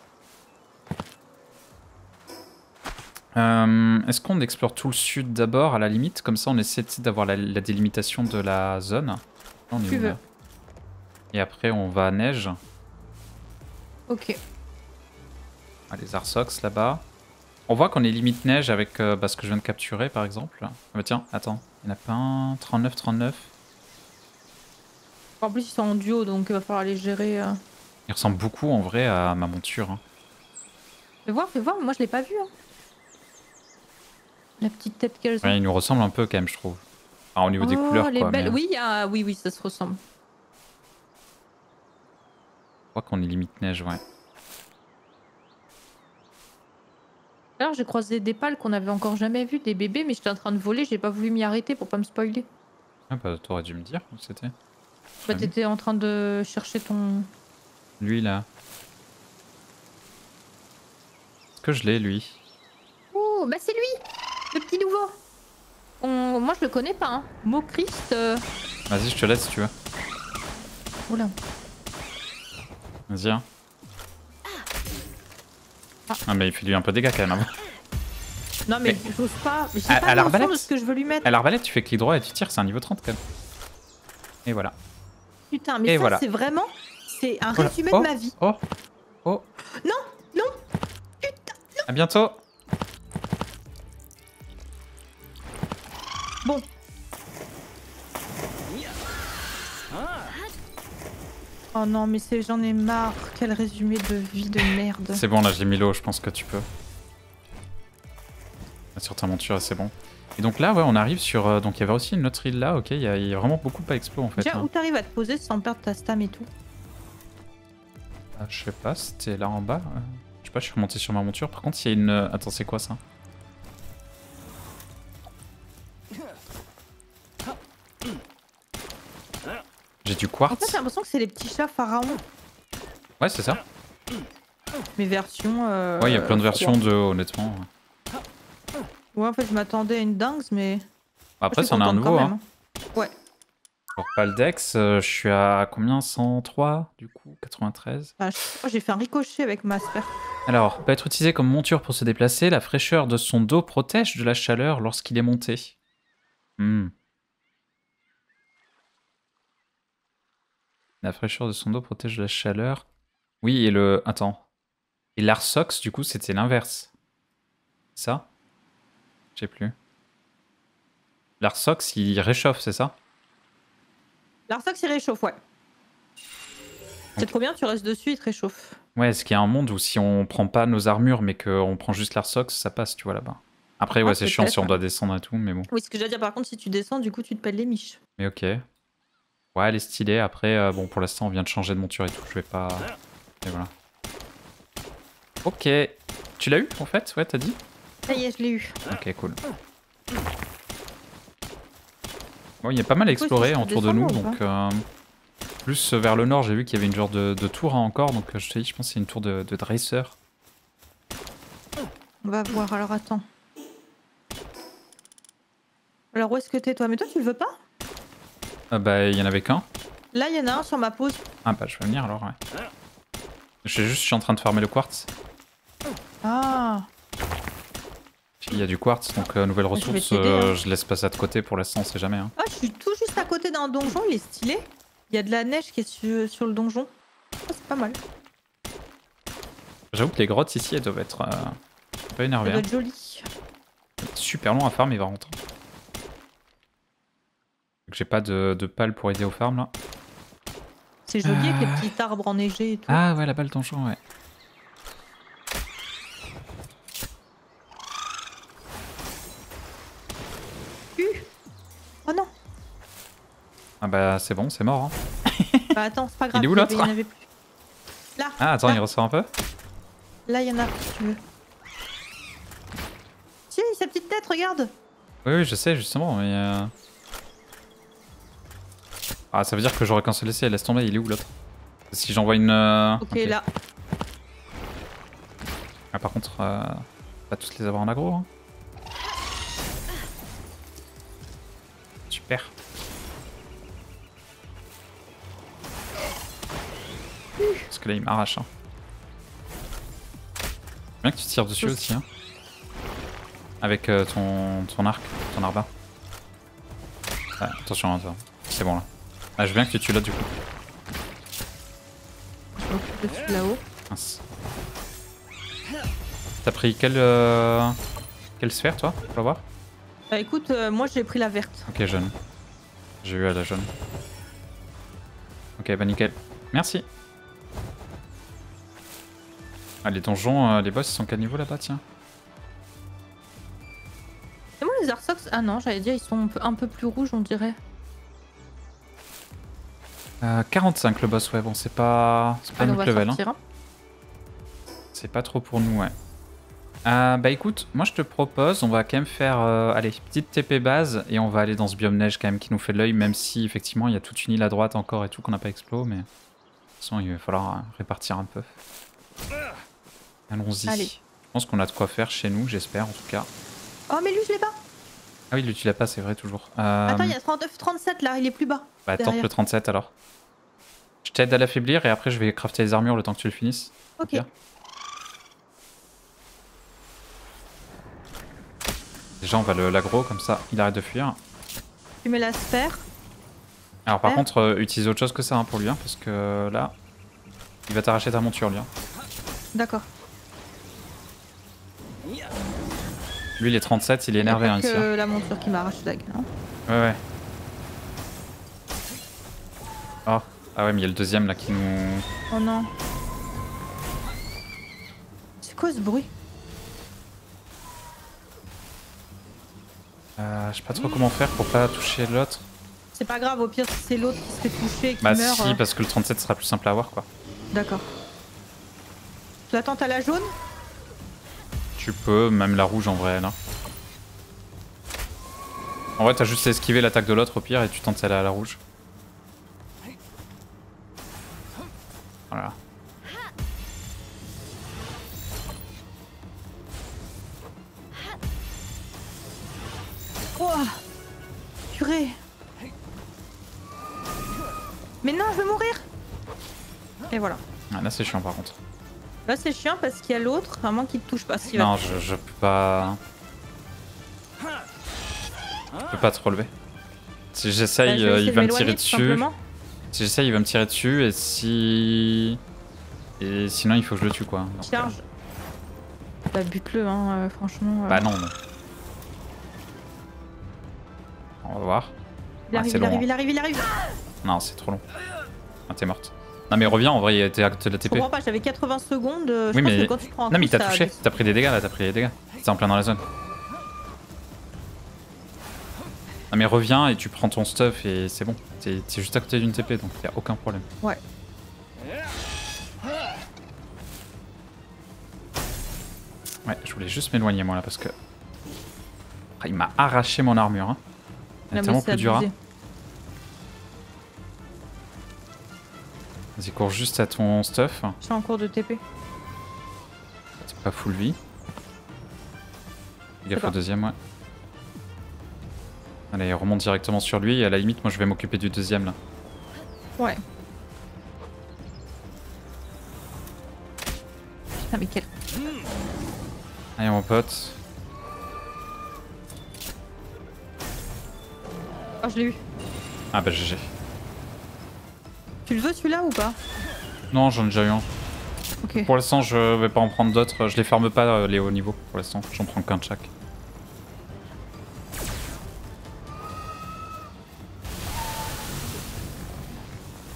Euh, Est-ce qu'on explore tout le sud d'abord, à la limite? Comme ça, on essaie d'avoir la, la délimitation de la zone. Là, on est tu où, veux. là Et après, on va à neige. Ok. Ah, les Arsox là-bas. On voit qu'on est limite neige avec euh, bah, ce que je viens de capturer, par exemple. Ah bah tiens, attends. Il n'y en a pas un. trente-neuf, trente-neuf. En plus, ils sont en duo, donc il va falloir les gérer. Euh... Il ressemble beaucoup, en vrai, à ma monture. Hein. Fais voir, fais voir. Moi, je l'ai pas vu. Hein. La petite tête qu'elles ont. Ouais, il nous ressemble un peu, quand même, je trouve. Enfin, au niveau oh, des couleurs, les quoi. belles. Mais... Oui, ah, oui, oui, ça se ressemble. Je crois qu'on est limite neige, ouais. Alors j'ai croisé des pales qu'on avait encore jamais vues, des bébés, mais j'étais en train de voler, j'ai pas voulu m'y arrêter pour pas me spoiler. Ah bah t'aurais dû me dire où c'était. Bah t'étais en train de chercher ton... Lui là. Est-ce que je l'ai lui? Oh bah c'est lui, le petit nouveau. On... Moi je le connais pas, hein. Mocrist. Euh... Vas-y, je te laisse si tu veux. Oula. Vas-y hein. Ah. ah mais il fait lui un peu de dégâts quand même. Hein. Non mais, mais... j'ose pas, j'ai pas à notion de ce que je veux lui mettre. À l'arbalète tu fais clic droit et tu tires, c'est un niveau trente quand même. Et voilà. Putain mais et ça voilà. c'est vraiment, c'est un voilà. résumé oh, de ma vie. Oh Oh Non, non, putain, non. À bientôt. Bon. Oh non mais j'en ai marre, quel résumé de vie de merde. C'est bon là j'ai mis l'eau, je pense que tu peux. Sur ta monture c'est bon. Et donc là ouais on arrive sur... Euh, donc il y avait aussi une autre île là, ok, il y, y a vraiment beaucoup pas explo en fait. Déjà hein. où t'arrives à te poser sans perdre ta stam et tout? Ah, je sais pas, c'était là en bas. Euh, je sais pas, je suis remonté sur ma monture. Par contre il y a une... Attends c'est quoi ça? J'ai du quartz. En fait, j'ai l'impression que c'est les petits chats pharaons. Ouais, c'est ça. Mais version. Euh, ouais, il y a plein de versions froid. de honnêtement. Ouais, en fait, je m'attendais à une dingue, mais. Après, c'en a un nouveau. Hein. Ouais. Pour Paldex, euh, je suis à combien? cent trois du coup? quatre-vingt-treize. Ah, j'ai fait un ricochet avec ma sper. Alors, peut être utilisé comme monture pour se déplacer. La fraîcheur de son dos protège de la chaleur lorsqu'il est monté. Hmm. La fraîcheur de son dos protège de la chaleur. Oui, et le... Attends. Et l'Arsox, du coup, c'était l'inverse. Ça? Je sais plus. L'Arsox, il réchauffe, c'est ça? L'Arsox, il réchauffe, ouais. C'est okay. Trop bien, tu restes dessus, il te réchauffe. Ouais, est-ce qu'il y a un monde où si on prend pas nos armures, mais qu'on prend juste l'Arsox, ça passe, tu vois, là-bas. Après, ouais, ah, c'est chiant si on doit descendre et tout, mais bon. Oui, ce que j'allais dire, par contre, si tu descends, du coup, tu te pèles les miches. Mais ok. Ouais, elle est stylée. Après, euh, bon, pour l'instant, on vient de changer de monture et tout. Je vais pas... Et voilà. Ok. Tu l'as eu, en fait? Ouais, t'as dit? Ça y est, je l'ai eu. Ok, cool. Bon, il y a pas mal à explorer autour de nous, donc... Euh, plus vers le nord, j'ai vu qu'il y avait une genre de, de tour hein, encore, donc je te dis, je pense que c'est une tour de, de Dresser. On va voir, alors attends. Alors où est-ce que t'es, toi? Mais toi, tu le veux pas? Ah bah, il y en avait qu'un. Là, il y en a un sur ma pause. Ah bah, je vais venir alors, ouais. Je suis juste, je suis en train de farmer le quartz. Ah. Il y a du quartz, donc euh, nouvelle ressource, je, euh, hein. je laisse pas ça de côté pour l'instant, on sait jamais. Hein. Ah, je suis tout juste à côté d'un donjon, il est stylé. Il y a de la neige qui est sur, sur le donjon. Oh, c'est pas mal. J'avoue que les grottes ici, elles doivent être euh, un peu énervées. Elles doivent hein. être jolies. super long à farm, il va rentrer. J'ai pas de, de pales pour aider au farm là. C'est joli avec les Ah. petits arbres enneigés et tout. Ah ouais, là-bas le donjon, ouais. Uh oh non. Ah bah c'est bon, c'est mort. Hein. Bah attends, c'est pas grave. Il est où y avait- l'autre? il y en avait plus. Là. Ah attends, là. il ressort un peu. Là, il y en a, si tu veux. Si, sa petite tête, regarde. Oui, oui, je sais justement, mais... Euh... Ah, ça veut dire que j'aurais qu'un seul essai, laisse tomber, il est où l'autre? Si j'envoie une... Euh... Ok, là. Ah, par contre, euh... pas tous les avoir en aggro. Hein. Super. Parce que là, il m'arrache. Hein. Bien que tu tires dessus aussi. Hein. Avec euh, ton, ton arc, ton arba. Ah, attention, hein, c'est bon là. Ah, je veux bien que tu tues l'autre du coup. Je m'occupe de celui là-haut. Mince. T'as pris quelle, euh... quelle sphère toi? On va voir. Bah écoute, euh, moi j'ai pris la verte. Ok, jaune. J'ai eu à la jaune. Ok, bah nickel. Merci. Ah, les donjons, euh, les boss, ils sont quel niveau là-bas, tiens? Et moi les Arsox, ah non, j'allais dire, ils sont un peu, un peu plus rouges, on dirait. euh, quarante-cinq le boss, ouais, bon, c'est pas, c'est pas Allez, on notre va level. Hein. sortir, hein. C'est pas trop pour nous, ouais. Euh, bah écoute, moi je te propose, on va quand même faire, euh, allez, petite T P base et on va aller dans ce biome neige quand même qui nous fait de l'œil, même si effectivement il y a toute une île à droite encore et tout qu'on n'a pas explo, mais de toute façon il va falloir euh, répartir un peu. Allons-y. Allez. Je pense qu'on a de quoi faire chez nous, j'espère en tout cas. Oh mais lui je l'ai pas. Ah oui, lui tu l'as pas, c'est vrai toujours. Euh... Attends, il y a trente-neuf, trente-sept là, il est plus bas. Bah tente derrière. le trente-sept alors. Je t'aide à l'affaiblir et après je vais crafter les armures le temps que tu le finisses. Ok. Bien. Déjà on va le l'aggro comme ça, il arrête de fuir. Tu mets la sphère. Alors par Ouais. contre, euh, utilise autre chose que ça hein, pour lui, hein, parce que euh, là, il va t'arracher ta monture lui. Hein. D'accord. Lui il est trente-sept, il est énervé hein, que ici. Hein. la monture qui m'arrache la gueule. Hein. Ouais ouais. Oh, ah ouais mais il y a le deuxième là qui nous... Oh non. C'est quoi ce bruit? Euh, je sais pas trop comment faire pour pas toucher l'autre. C'est pas grave, au pire si c'est l'autre qui se fait toucher et qui Bah meurt. si, euh, parce que le trente-sept sera plus simple à avoir quoi. D'accord. Tu l'attends à la jaune? Tu peux, même la rouge en vrai là. En vrai t'as juste à esquiver l'attaque de l'autre au pire et tu tentes celle à la rouge. Voilà. Oh purée. Mais non, je vais mourir. Et voilà. Ah, là c'est chiant par contre. Là c'est chiant parce qu'il y a l'autre, à moins qu'il te touche pas. Si, va. Non, je, je peux pas... Je peux pas te relever. Si Bah, j'essaye, je vais euh, essayer il de va me m'éloigner, tirer tout dessus. simplement. Si j'essaye, il va me tirer dessus et si... Et sinon il faut que je le tue quoi. Donc, Charge. Bah bute-le hein, euh, franchement. euh, euh. Bah non, non. On va voir. Il Ah, arrive, c'est il long, arrive, hein. il arrive, il arrive. Non, c'est trop long. Ah, t'es morte. Non mais reviens, en vrai, t'es à côté de la Je T P. comprends pas, j'avais quatre-vingts secondes. euh, Je Oui, pense mais- que quand tu prends un Non mais coup, il t'a ça- touché, t'as pris des dégâts là, t'as pris des dégâts. T'es en plein dans la zone. Non mais reviens et tu prends ton stuff et c'est bon. T'es t'es juste à côté d'une T P donc y a aucun problème. Ouais. Ouais, je voulais juste m'éloigner moi là parce que... Ah, il m'a arraché mon armure. Hein. Elle est Non, mais tellement c'est plus dure. Hein. abusé. Vas-y, cours juste à ton stuff. Je suis en cours de T P. C'est pas full vie. Fais gaffe pas. au deuxième, ouais. Allez, remonte directement sur lui. Et à la limite, moi je vais m'occuper du deuxième là. Ouais. Putain, mais quel. Allez, mon pote. Oh, je l'ai eu. Ah bah G G. Tu le veux celui-là ou pas? Non, j'en ai déjà eu un. Ok. Pour l'instant, je vais pas en prendre d'autres. Je les ferme pas euh, les hauts niveaux. Pour l'instant, j'en prends qu'un de chaque.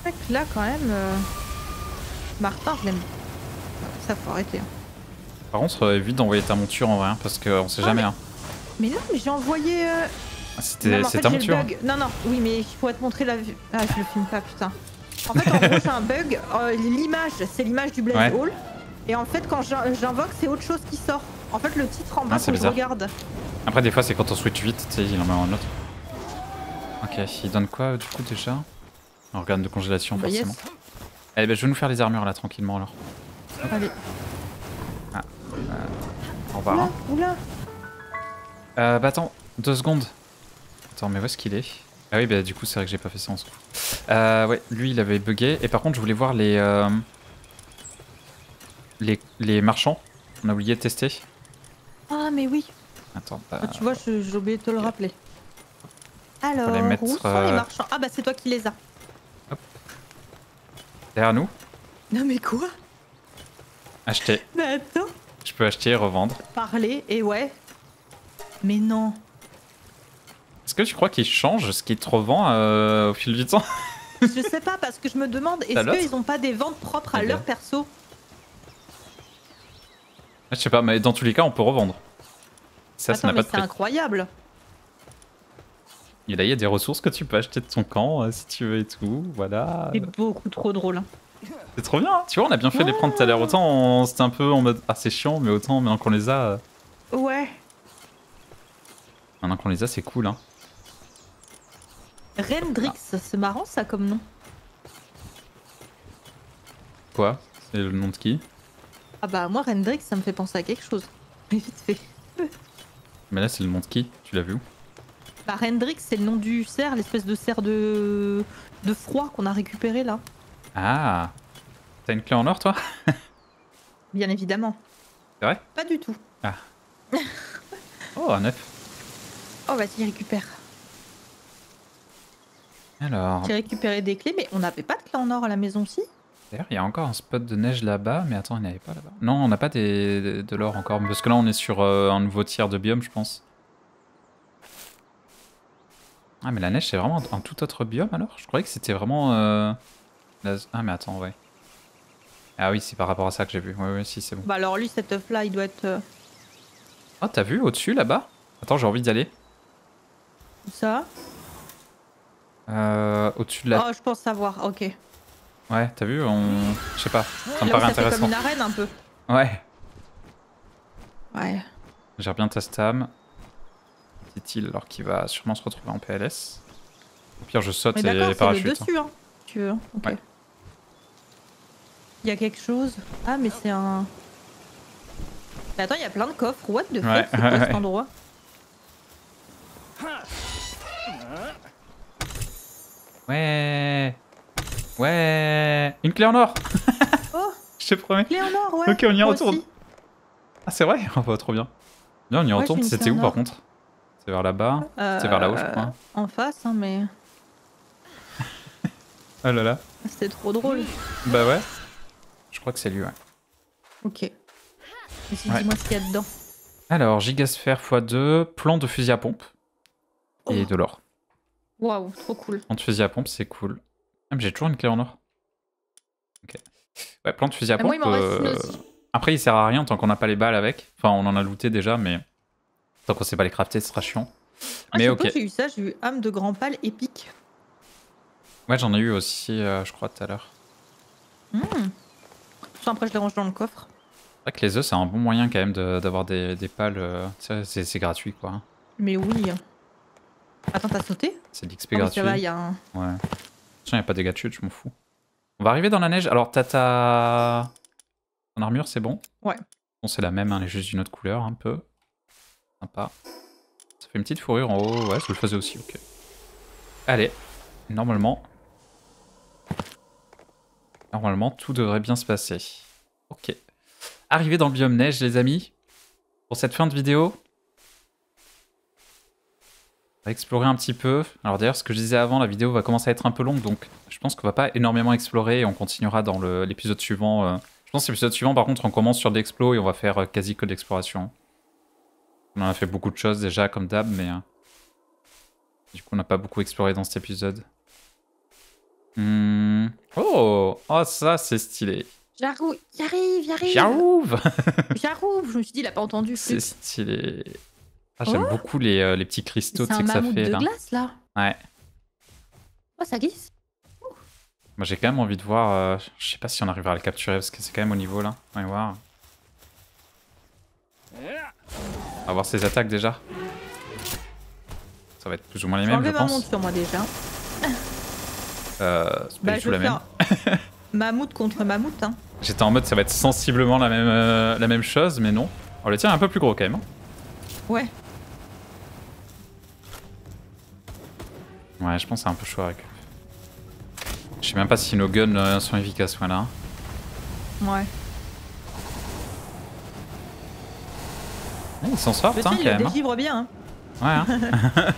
vrai que là, quand même... Euh... Martin, je l'aime. Ça, faut arrêter. Hein. Par contre, euh, évite d'envoyer ta monture en vrai, hein, parce qu'on sait Ah, jamais. mais... Hein. mais non, mais j'ai envoyé... Euh... Ah, c'était c'est ta monture. Non, non, oui, mais je pourrais te montrer la vue. Ah, je le filme pas, putain. En fait, en gros, j'ai un bug. Euh, l'image, c'est l'image du Blaze ouais. Hall. Et en fait, quand j'invoque, c'est autre chose qui sort. En fait, le titre en bas, ah, faut que je regarde. Après, des fois, c'est quand on switch vite, tu sais, il en met un autre. Ok, il donne quoi du coup déjà? Un organe de congélation, bah, forcément. Yes. Eh ben, je vais nous faire les armures là, tranquillement alors. Hop. Allez. Ah, euh, au revoir. Oula, hein. oula. Euh, bah attends, deux secondes. Attends, mais où est-ce qu'il est? Ah oui, bah du coup, c'est vrai que j'ai pas fait ça en s'en fout. Euh, ouais, lui, il avait bugué. Et par contre, je voulais voir les, euh, les, les marchands. On a oublié de tester. Ah, mais oui. Attends, bah... ah, tu vois, j'ai oublié de te le rappeler. Alors, les mettre, où sont euh... les marchands? Ah bah c'est toi qui les as. Hop. Derrière nous. Non mais quoi? Acheter. Mais attends. Je peux acheter et revendre. Parler, et ouais. Mais non. Est-ce que tu crois qu'ils changent ce qu'ils te revendent euh, au fil du temps? Je sais pas, parce que je me demande, est-ce qu'ils ont pas des ventes propres à leur perso? Je sais pas, mais dans tous les cas, on peut revendre. Ça, Attends, ça n'a pas de c'est prix. incroyable. Et là, il y a des ressources que tu peux acheter de ton camp, euh, si tu veux et tout, voilà. C'est beaucoup trop drôle. Hein. C'est trop bien, hein. Tu vois, on a bien fait de les prendre tout à l'heure. Autant on... c'était un peu en mode, ah c'est chiant, mais autant maintenant qu'on les a... Euh... Ouais. Maintenant qu'on les a, c'est cool, hein. Rendrix, ah. C'est marrant ça comme nom. Quoi? C'est le nom de qui? Ah bah moi, Rendrix, ça me fait penser à quelque chose. Mais vite fait. Mais là, c'est le nom de qui? Tu l'as vu où? Bah Rendrix, c'est le nom du cerf, l'espèce de cerf de, de froid qu'on a récupéré là. Ah. T'as une clé en or, toi? Bien évidemment. C'est vrai? Pas du tout. Ah. Oh, un œuf. Oh, vas-y, récupère. Alors... J'ai récupéré des clés, mais on n'avait pas de clé en or à la maison, si? D'ailleurs, il y a encore un spot de neige là-bas, mais attends, il n'y avait pas là-bas. Non, on n'a pas des, de, de l'or encore, parce que là, on est sur euh, un nouveau tiers de biome, je pense. Ah, mais la neige, c'est vraiment un, un tout autre biome, alors? Je croyais que c'était vraiment... Euh, la... Ah, mais attends, ouais. Ah oui, c'est par rapport à ça que j'ai vu. Ouais, ouais, si, c'est bon. Bah alors lui, cet œuf-là, il doit être... Euh... Oh, t'as vu, au-dessus, là-bas? Attends, j'ai envie d'y aller. Où ça? Euh, au-dessus de la... Oh, je pense savoir, ok. Ouais, t'as vu, on... Je sais pas, ça me Là, paraît ça intéressant. fait comme une arène, un peu. Ouais. Ouais. Gère bien ta stam. Dit-il, alors qu'il va sûrement se retrouver en P L S. Au pire, je saute et parachute. Le dessus, hein, si tu veux. Ok. Ouais. Il y a quelque chose. Ah, mais c'est un... Mais attends, il y a plein de coffres. What the fuck, ouais, c'est quoi ouais. cet endroit? Ouais. Ouais. Une clé en or. Oh. Je te promets. Clé en or, ouais. Ok, on y Moi retourne. aussi. Ah, c'est vrai? Oh, bah, trop bien. Bien, on y ouais, retourne. C'était où, par contre? C'est vers là-bas. euh, C'est vers là-haut, je crois. En face, hein, mais... Oh là là. C'était trop drôle. Bah ouais. Je crois que c'est lui, ouais. Ok. Et si, ouais. dis-moi ce qu'il y a dedans. Alors, gigasphère fois deux, plan de fusil à pompe. Oh. Et de l'or. Waouh, trop cool. Plan de fusil à pompe, c'est cool. Ah, mais j'ai toujours une clé en or. Ok. Ouais, plan de fusil à pompe. Moi, il m'en reste euh... une aussi. Après, il sert à rien tant qu'on n'a pas les balles avec. Enfin, on en a looté déjà, mais tant qu'on sait pas les crafter, ce sera chiant. Ah, mais ok. j'ai eu ça, j'ai eu âme de grand pâle épique. Ouais, j'en ai eu aussi, euh, je crois, tout à l'heure. Mmh. Après, je les range dans le coffre. C'est vrai que les œufs, c'est un bon moyen quand même d'avoir de, des, des pales. Euh, c'est gratuit, quoi. Mais oui. Attends, t'as sauté? C'est de l'X P ah, gratuit. Ça va, y a un... Ouais. Il n'y a pas de dégâts de chute, je m'en fous. On va arriver dans la neige. Alors, t'as ta... Ton armure, c'est bon? Ouais. Bon, c'est la même, hein, elle est juste d'une autre couleur, un peu. Sympa. Ça fait une petite fourrure en haut. Ouais, ça le faisait aussi, ok. Allez. Normalement... Normalement, tout devrait bien se passer. Ok. Arrivé dans le biome neige, les amis. Pour cette fin de vidéo. On va explorer un petit peu. Alors d'ailleurs, ce que je disais avant, la vidéo va commencer à être un peu longue, donc je pense qu'on va pas énormément explorer et on continuera dans l'épisode suivant. Euh... Je pense que l'épisode suivant, par contre, on commence sur de l'explo et on va faire euh, quasi que de l'exploration. On en a fait beaucoup de choses déjà, comme d'hab, mais... Euh... Du coup, on n'a pas beaucoup exploré dans cet épisode. Hmm. Oh, oh, ça c'est stylé. J'arrive, j'arrive, j'arrive. J'arrive. J'arrive. Je me suis dit, il a pas entendu. C'est stylé. Ah, j'aime Oh, beaucoup les, euh, les petits cristaux c'est un que ça mammouth fait de là. glace là. Ouais. Oh, ça glisse. Moi j'ai quand même envie de voir. Euh, je sais pas si on arrivera à le capturer parce que c'est quand même au niveau là. On va voir. On va voir ses attaques déjà. Ça va être plus ou moins les mêmes, je ma pense. montre sur moi déjà. Euh, c'est pas Bah, du je tout vais la même. faire mammouth contre mammouth. Hein. J'étais en mode ça va être sensiblement la même, euh, la même chose, mais non. Oh, le tien est un peu plus gros quand même. Hein. Ouais. Ouais, je pense que c'est un peu chaud avec eux. Je sais même pas si nos guns euh, sont efficaces, voilà. Ouais. Ah, ils s'en sortent, Le hein, tien, quand il le même. Hein. dégivre bien. Hein. Ouais, hein.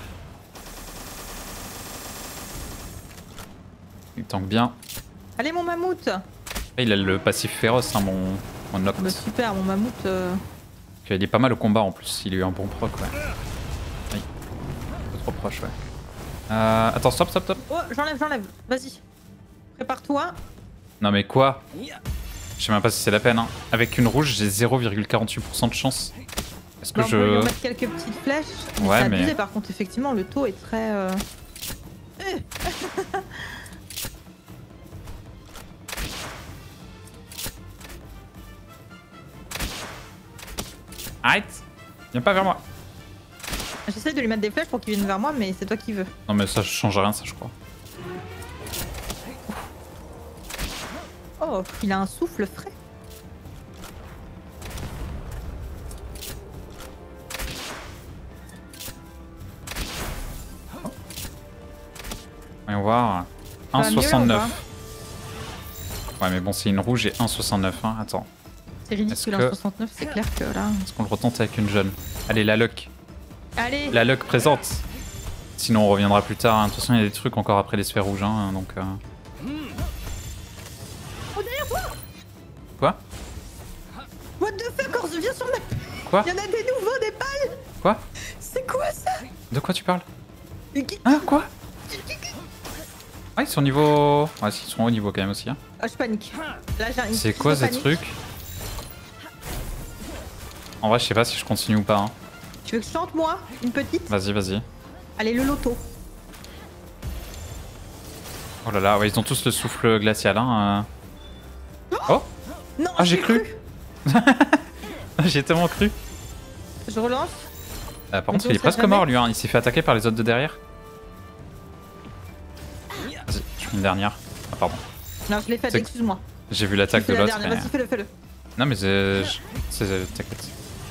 Il tank bien. Allez, mon mammouth. Et il a le passif féroce, hein, mon, mon Noct. Bah, super, mon mammouth. Euh... Il est pas mal au combat en plus, il a eu un bon proc, ouais. Oui. Un peu trop proche, ouais. Euh, attends, stop, stop, stop. Oh, j'enlève, j'enlève. Vas-y. Prépare-toi. Non mais quoi? Je sais même pas si c'est la peine. Hein. Avec une rouge, j'ai zéro virgule quarante-huit pour cent de chance. Est-ce que Bah, on je... peut lui remettre quelques petites flèches. Mais Ouais, c'est mais- abusé, par contre, effectivement, le taux est très... Euh... Arrête! Viens pas vers moi. J'essaie de lui mettre des flèches pour qu'il vienne vers moi, mais c'est toi qui veux. Non mais ça change rien, ça je crois. Oh, il a un souffle frais. Voyons voir. Ça va un mieux, là, soixante-neuf. Ouais mais bon c'est une rouge et un soixante-neuf. Hein. Attends. C'est ridicule, que- un soixante-neuf, c'est clair que là... Est-ce qu'on le retente avec une jeune? Allez, la luck. Allez. La luck présente. Sinon on reviendra plus tard. Hein. De toute façon il y a des trucs encore après les sphères rouges. Hein, donc... Euh... Oh, derrière toi. Quoi? What the fuck, Orze, viens sur ma... Quoi? Il y en a des nouveaux, des balles. Quoi? C'est quoi ça? De quoi tu parles? Mais qui- Ah quoi? Ah ils sont au niveau... Ouais ils sont au niveau quand même aussi. Hein. Ah, je panique. Là, j'ai une C'est crise quoi de ces panique. trucs? En vrai je sais pas si je continue ou pas. Hein. Tu veux que je chante, moi? Une petite? Vas-y, vas-y. Allez, le loto. Oh là là, ouais, ils ont tous le souffle glacial. Hein. euh. Oh. Non, Ah j'ai cru. J'ai tellement cru. Je relance. Euh, par Mais contre, on il est sait presque jamais. mort lui, hein. Il s'est fait attaquer par les autres de derrière. Vas-y, je fais une dernière. Ah, pardon. Non, je l'ai fait, C'est- excuse-moi. J'ai vu l'attaque de Fais la l'autre. dernière, mais- vas-y, fais-le, fais-le. Non, mais c'est. je- c'est- T'inquiète.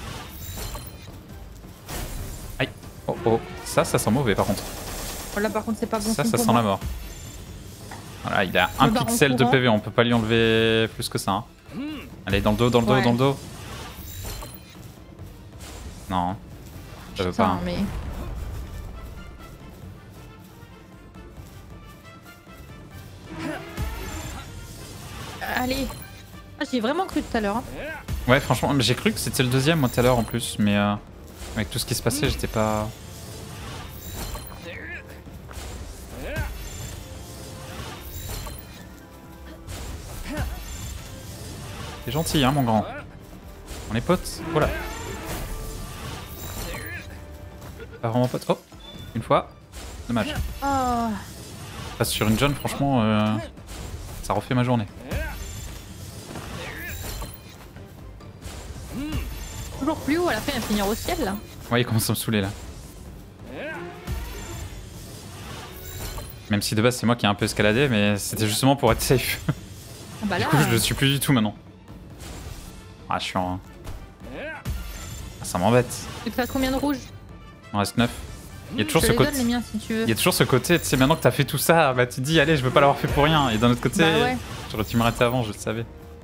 Aïe. Oh oh. Ça, ça sent mauvais par contre. Oh, là, par contre, c'est pas bon. Ça, signe ça pour sent moi. la mort. Voilà, il a un Le baron pixel de courant. P V, on peut pas lui enlever plus que ça. Hein. Allez, dans le dos, dans le dos, Ouais. dans le dos. Non. Ça veut pas. Putain, Hein. mais... Allez. Ah, j'y ai vraiment cru tout à l'heure. Hein. Ouais, franchement, j'ai cru que c'était le deuxième moi tout à l'heure en plus, mais euh, avec tout ce qui se passait, j'étais pas. T'es gentil, hein, mon grand. On est potes. Voilà. Pas vraiment potes. Oh, une fois. Dommage. Oh. Passe sur une jeune, franchement, euh, ça refait ma journée. Toujours plus haut, à la fin, il va finir au ciel, là. Ouais, il commence à me saouler là. Même si de base c'est moi qui ai un peu escaladé, mais c'était justement pour être safe. Ah bah Du là... coup, je le suis plus du tout maintenant. Ah, je suis en. Ah, ça m'embête. Tu te fasses combien de rouges? Il en reste neuf. Il y a toujours Je ce les côté. donne, les miens, si tu veux. Il y a toujours ce côté, tu sais, maintenant que t'as fait tout ça, bah tu te dis, allez, je veux pas l'avoir fait pour rien. Et d'un autre côté, Bah ouais. j'aurais dû m'arrêter avant, je le savais.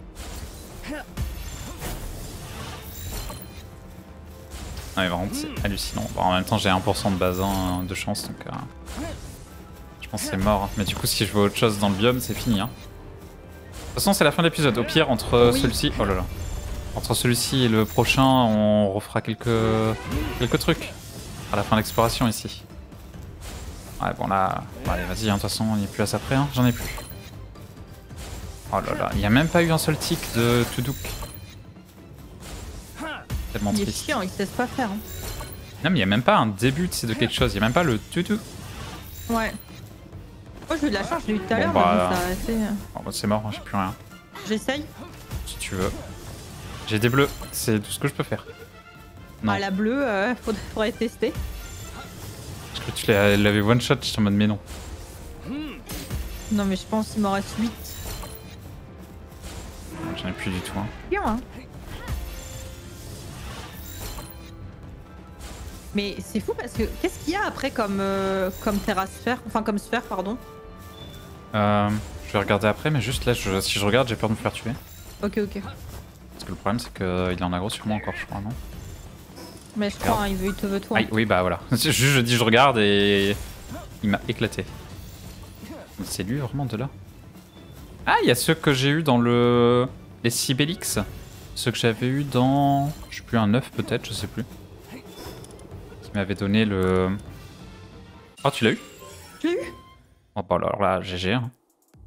Ah, mais vraiment, c'est hallucinant. Bon, en même temps, j'ai un pour cent de base hein, de chance, donc. Euh... Je pense que c'est mort. Mais du coup, si je veux autre chose dans le biome, c'est fini. Hein. De toute façon, c'est la fin de l'épisode. Au pire, entre Oui. celui-ci. Oh là là. Entre celui-ci et le prochain, on refera quelques, quelques trucs. À la fin de l'exploration ici. Ouais, bon là... Bon, allez, vas-y, hein, de toute façon, il n'y a plus à ça près, hein. J'en ai plus. Oh là là, il n'y a même pas eu un seul tic de Tuduk. Tellement Il est triste. chiant, il se laisse pas faire. Hein. Non, mais il n'y a même pas un début de quelque chose. Il n'y a même pas le Tuduk. Ouais. Moi, j'ai eu de la chance, je l'ai eu tout à Bon, l'heure, bah, mais bon, ça a arrêté. Bon, bah, c'est mort, hein, j'ai plus rien. J'essaye. Si tu veux. J'ai des bleus, c'est tout ce que je peux faire. Non. Ah, la bleue, euh, faudrait, faudrait tester. Parce que tu l'avais one shot, je suis en mode mais non. Non, mais je pense qu'il m'en reste huit. J'en ai plus du tout. Hein. Bien, hein. Mais c'est fou parce que qu'est-ce qu'il y a après comme, euh, comme terrasphère, enfin comme sphère, pardon. Euh, je vais regarder après, mais juste là, je, si je regarde, j'ai peur de me faire tuer. Ok, ok. Parce que le problème, c'est qu'il en a gros sur moi encore, je crois, non? Mais je crois, hein, il, veut, il te veut toi. Aïe, oui, bah voilà. Juste, je dis, je regarde et il m'a éclaté. C'est lui vraiment de là? Ah, il y a ceux que j'ai eu dans le les Sibélix. Ceux que j'avais eu dans, je sais plus, un neuf peut-être, je sais plus. Qui m'avait donné le. Oh, tu l'as eu? Je l'ai eu. Oh bah alors là, G G. Hein.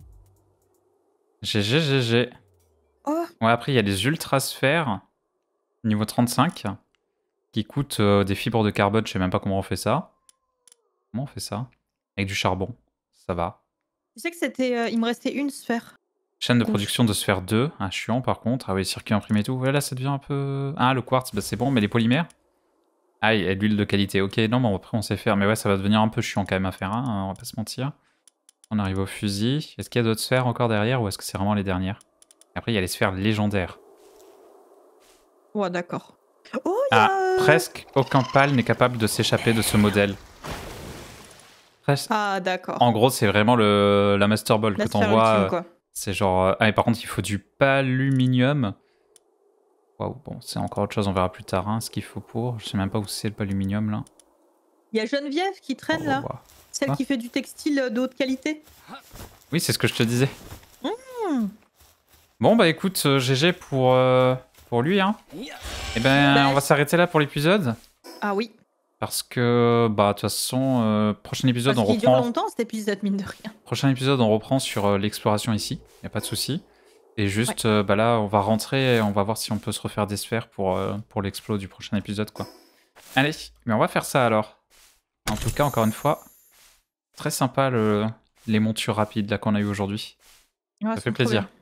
G G, G G. Oh. Ouais, après, il y a les ultra sphères, niveau trente-cinq, qui coûtent euh, des fibres de carbone. Je sais même pas comment on fait ça. Comment on fait ça? Avec du charbon. Ça va. Tu sais que c'était. Euh, il me restait une sphère. Chaîne de Ouf. production de sphère deux. Ah, chiant par contre. Ah oui, circuit imprimé et tout. Ouais, là, ça devient un peu. Ah, le quartz, bah, c'est bon, mais les polymères? Ah, et l'huile de qualité. Ok, non, mais après, on sait faire. Mais ouais, ça va devenir un peu chiant quand même à faire, hein, on va pas se mentir. On arrive au fusil. Est-ce qu'il y a d'autres sphères encore derrière ou est-ce que c'est vraiment les dernières? Après, il y a les sphères légendaires. Ouais, d'accord. Oh, il y Ah, a... presque aucun pal n'est capable de s'échapper de ce modèle. Presque. Ah, d'accord. En gros, c'est vraiment le, la Master Ball La que sphère t'envoies. ultime, euh, quoi. C'est genre. euh, Ah, et par contre, il faut du paluminium. Waouh, bon, c'est encore autre chose, on verra plus tard hein, ce qu'il faut pour. Je sais même pas où c'est le paluminium là. Il y a Geneviève qui traîne Oh, là. bah. Celle Quoi qui fait du textile de haute qualité. Oui, c'est ce que je te disais. Mmh. Bon, bah écoute, euh, G G pour, euh, pour lui. Hein. Et ben, Bah, on va s'arrêter là pour l'épisode. Ah oui. Parce que, bah, de toute façon, euh, prochain épisode, Parce on qu'il dure reprend. longtemps cet épisode, mine de rien. Prochain épisode, on reprend sur euh, l'exploration ici. Y a pas de souci. Et juste, ouais. euh, bah là, on va rentrer et on va voir si on peut se refaire des sphères pour, euh, pour l'explo du prochain épisode, quoi. Allez, mais on va faire ça alors. En tout cas, encore une fois, très sympa le... les montures rapides là qu'on a eu aujourd'hui. Ouais, ça fait plaisir.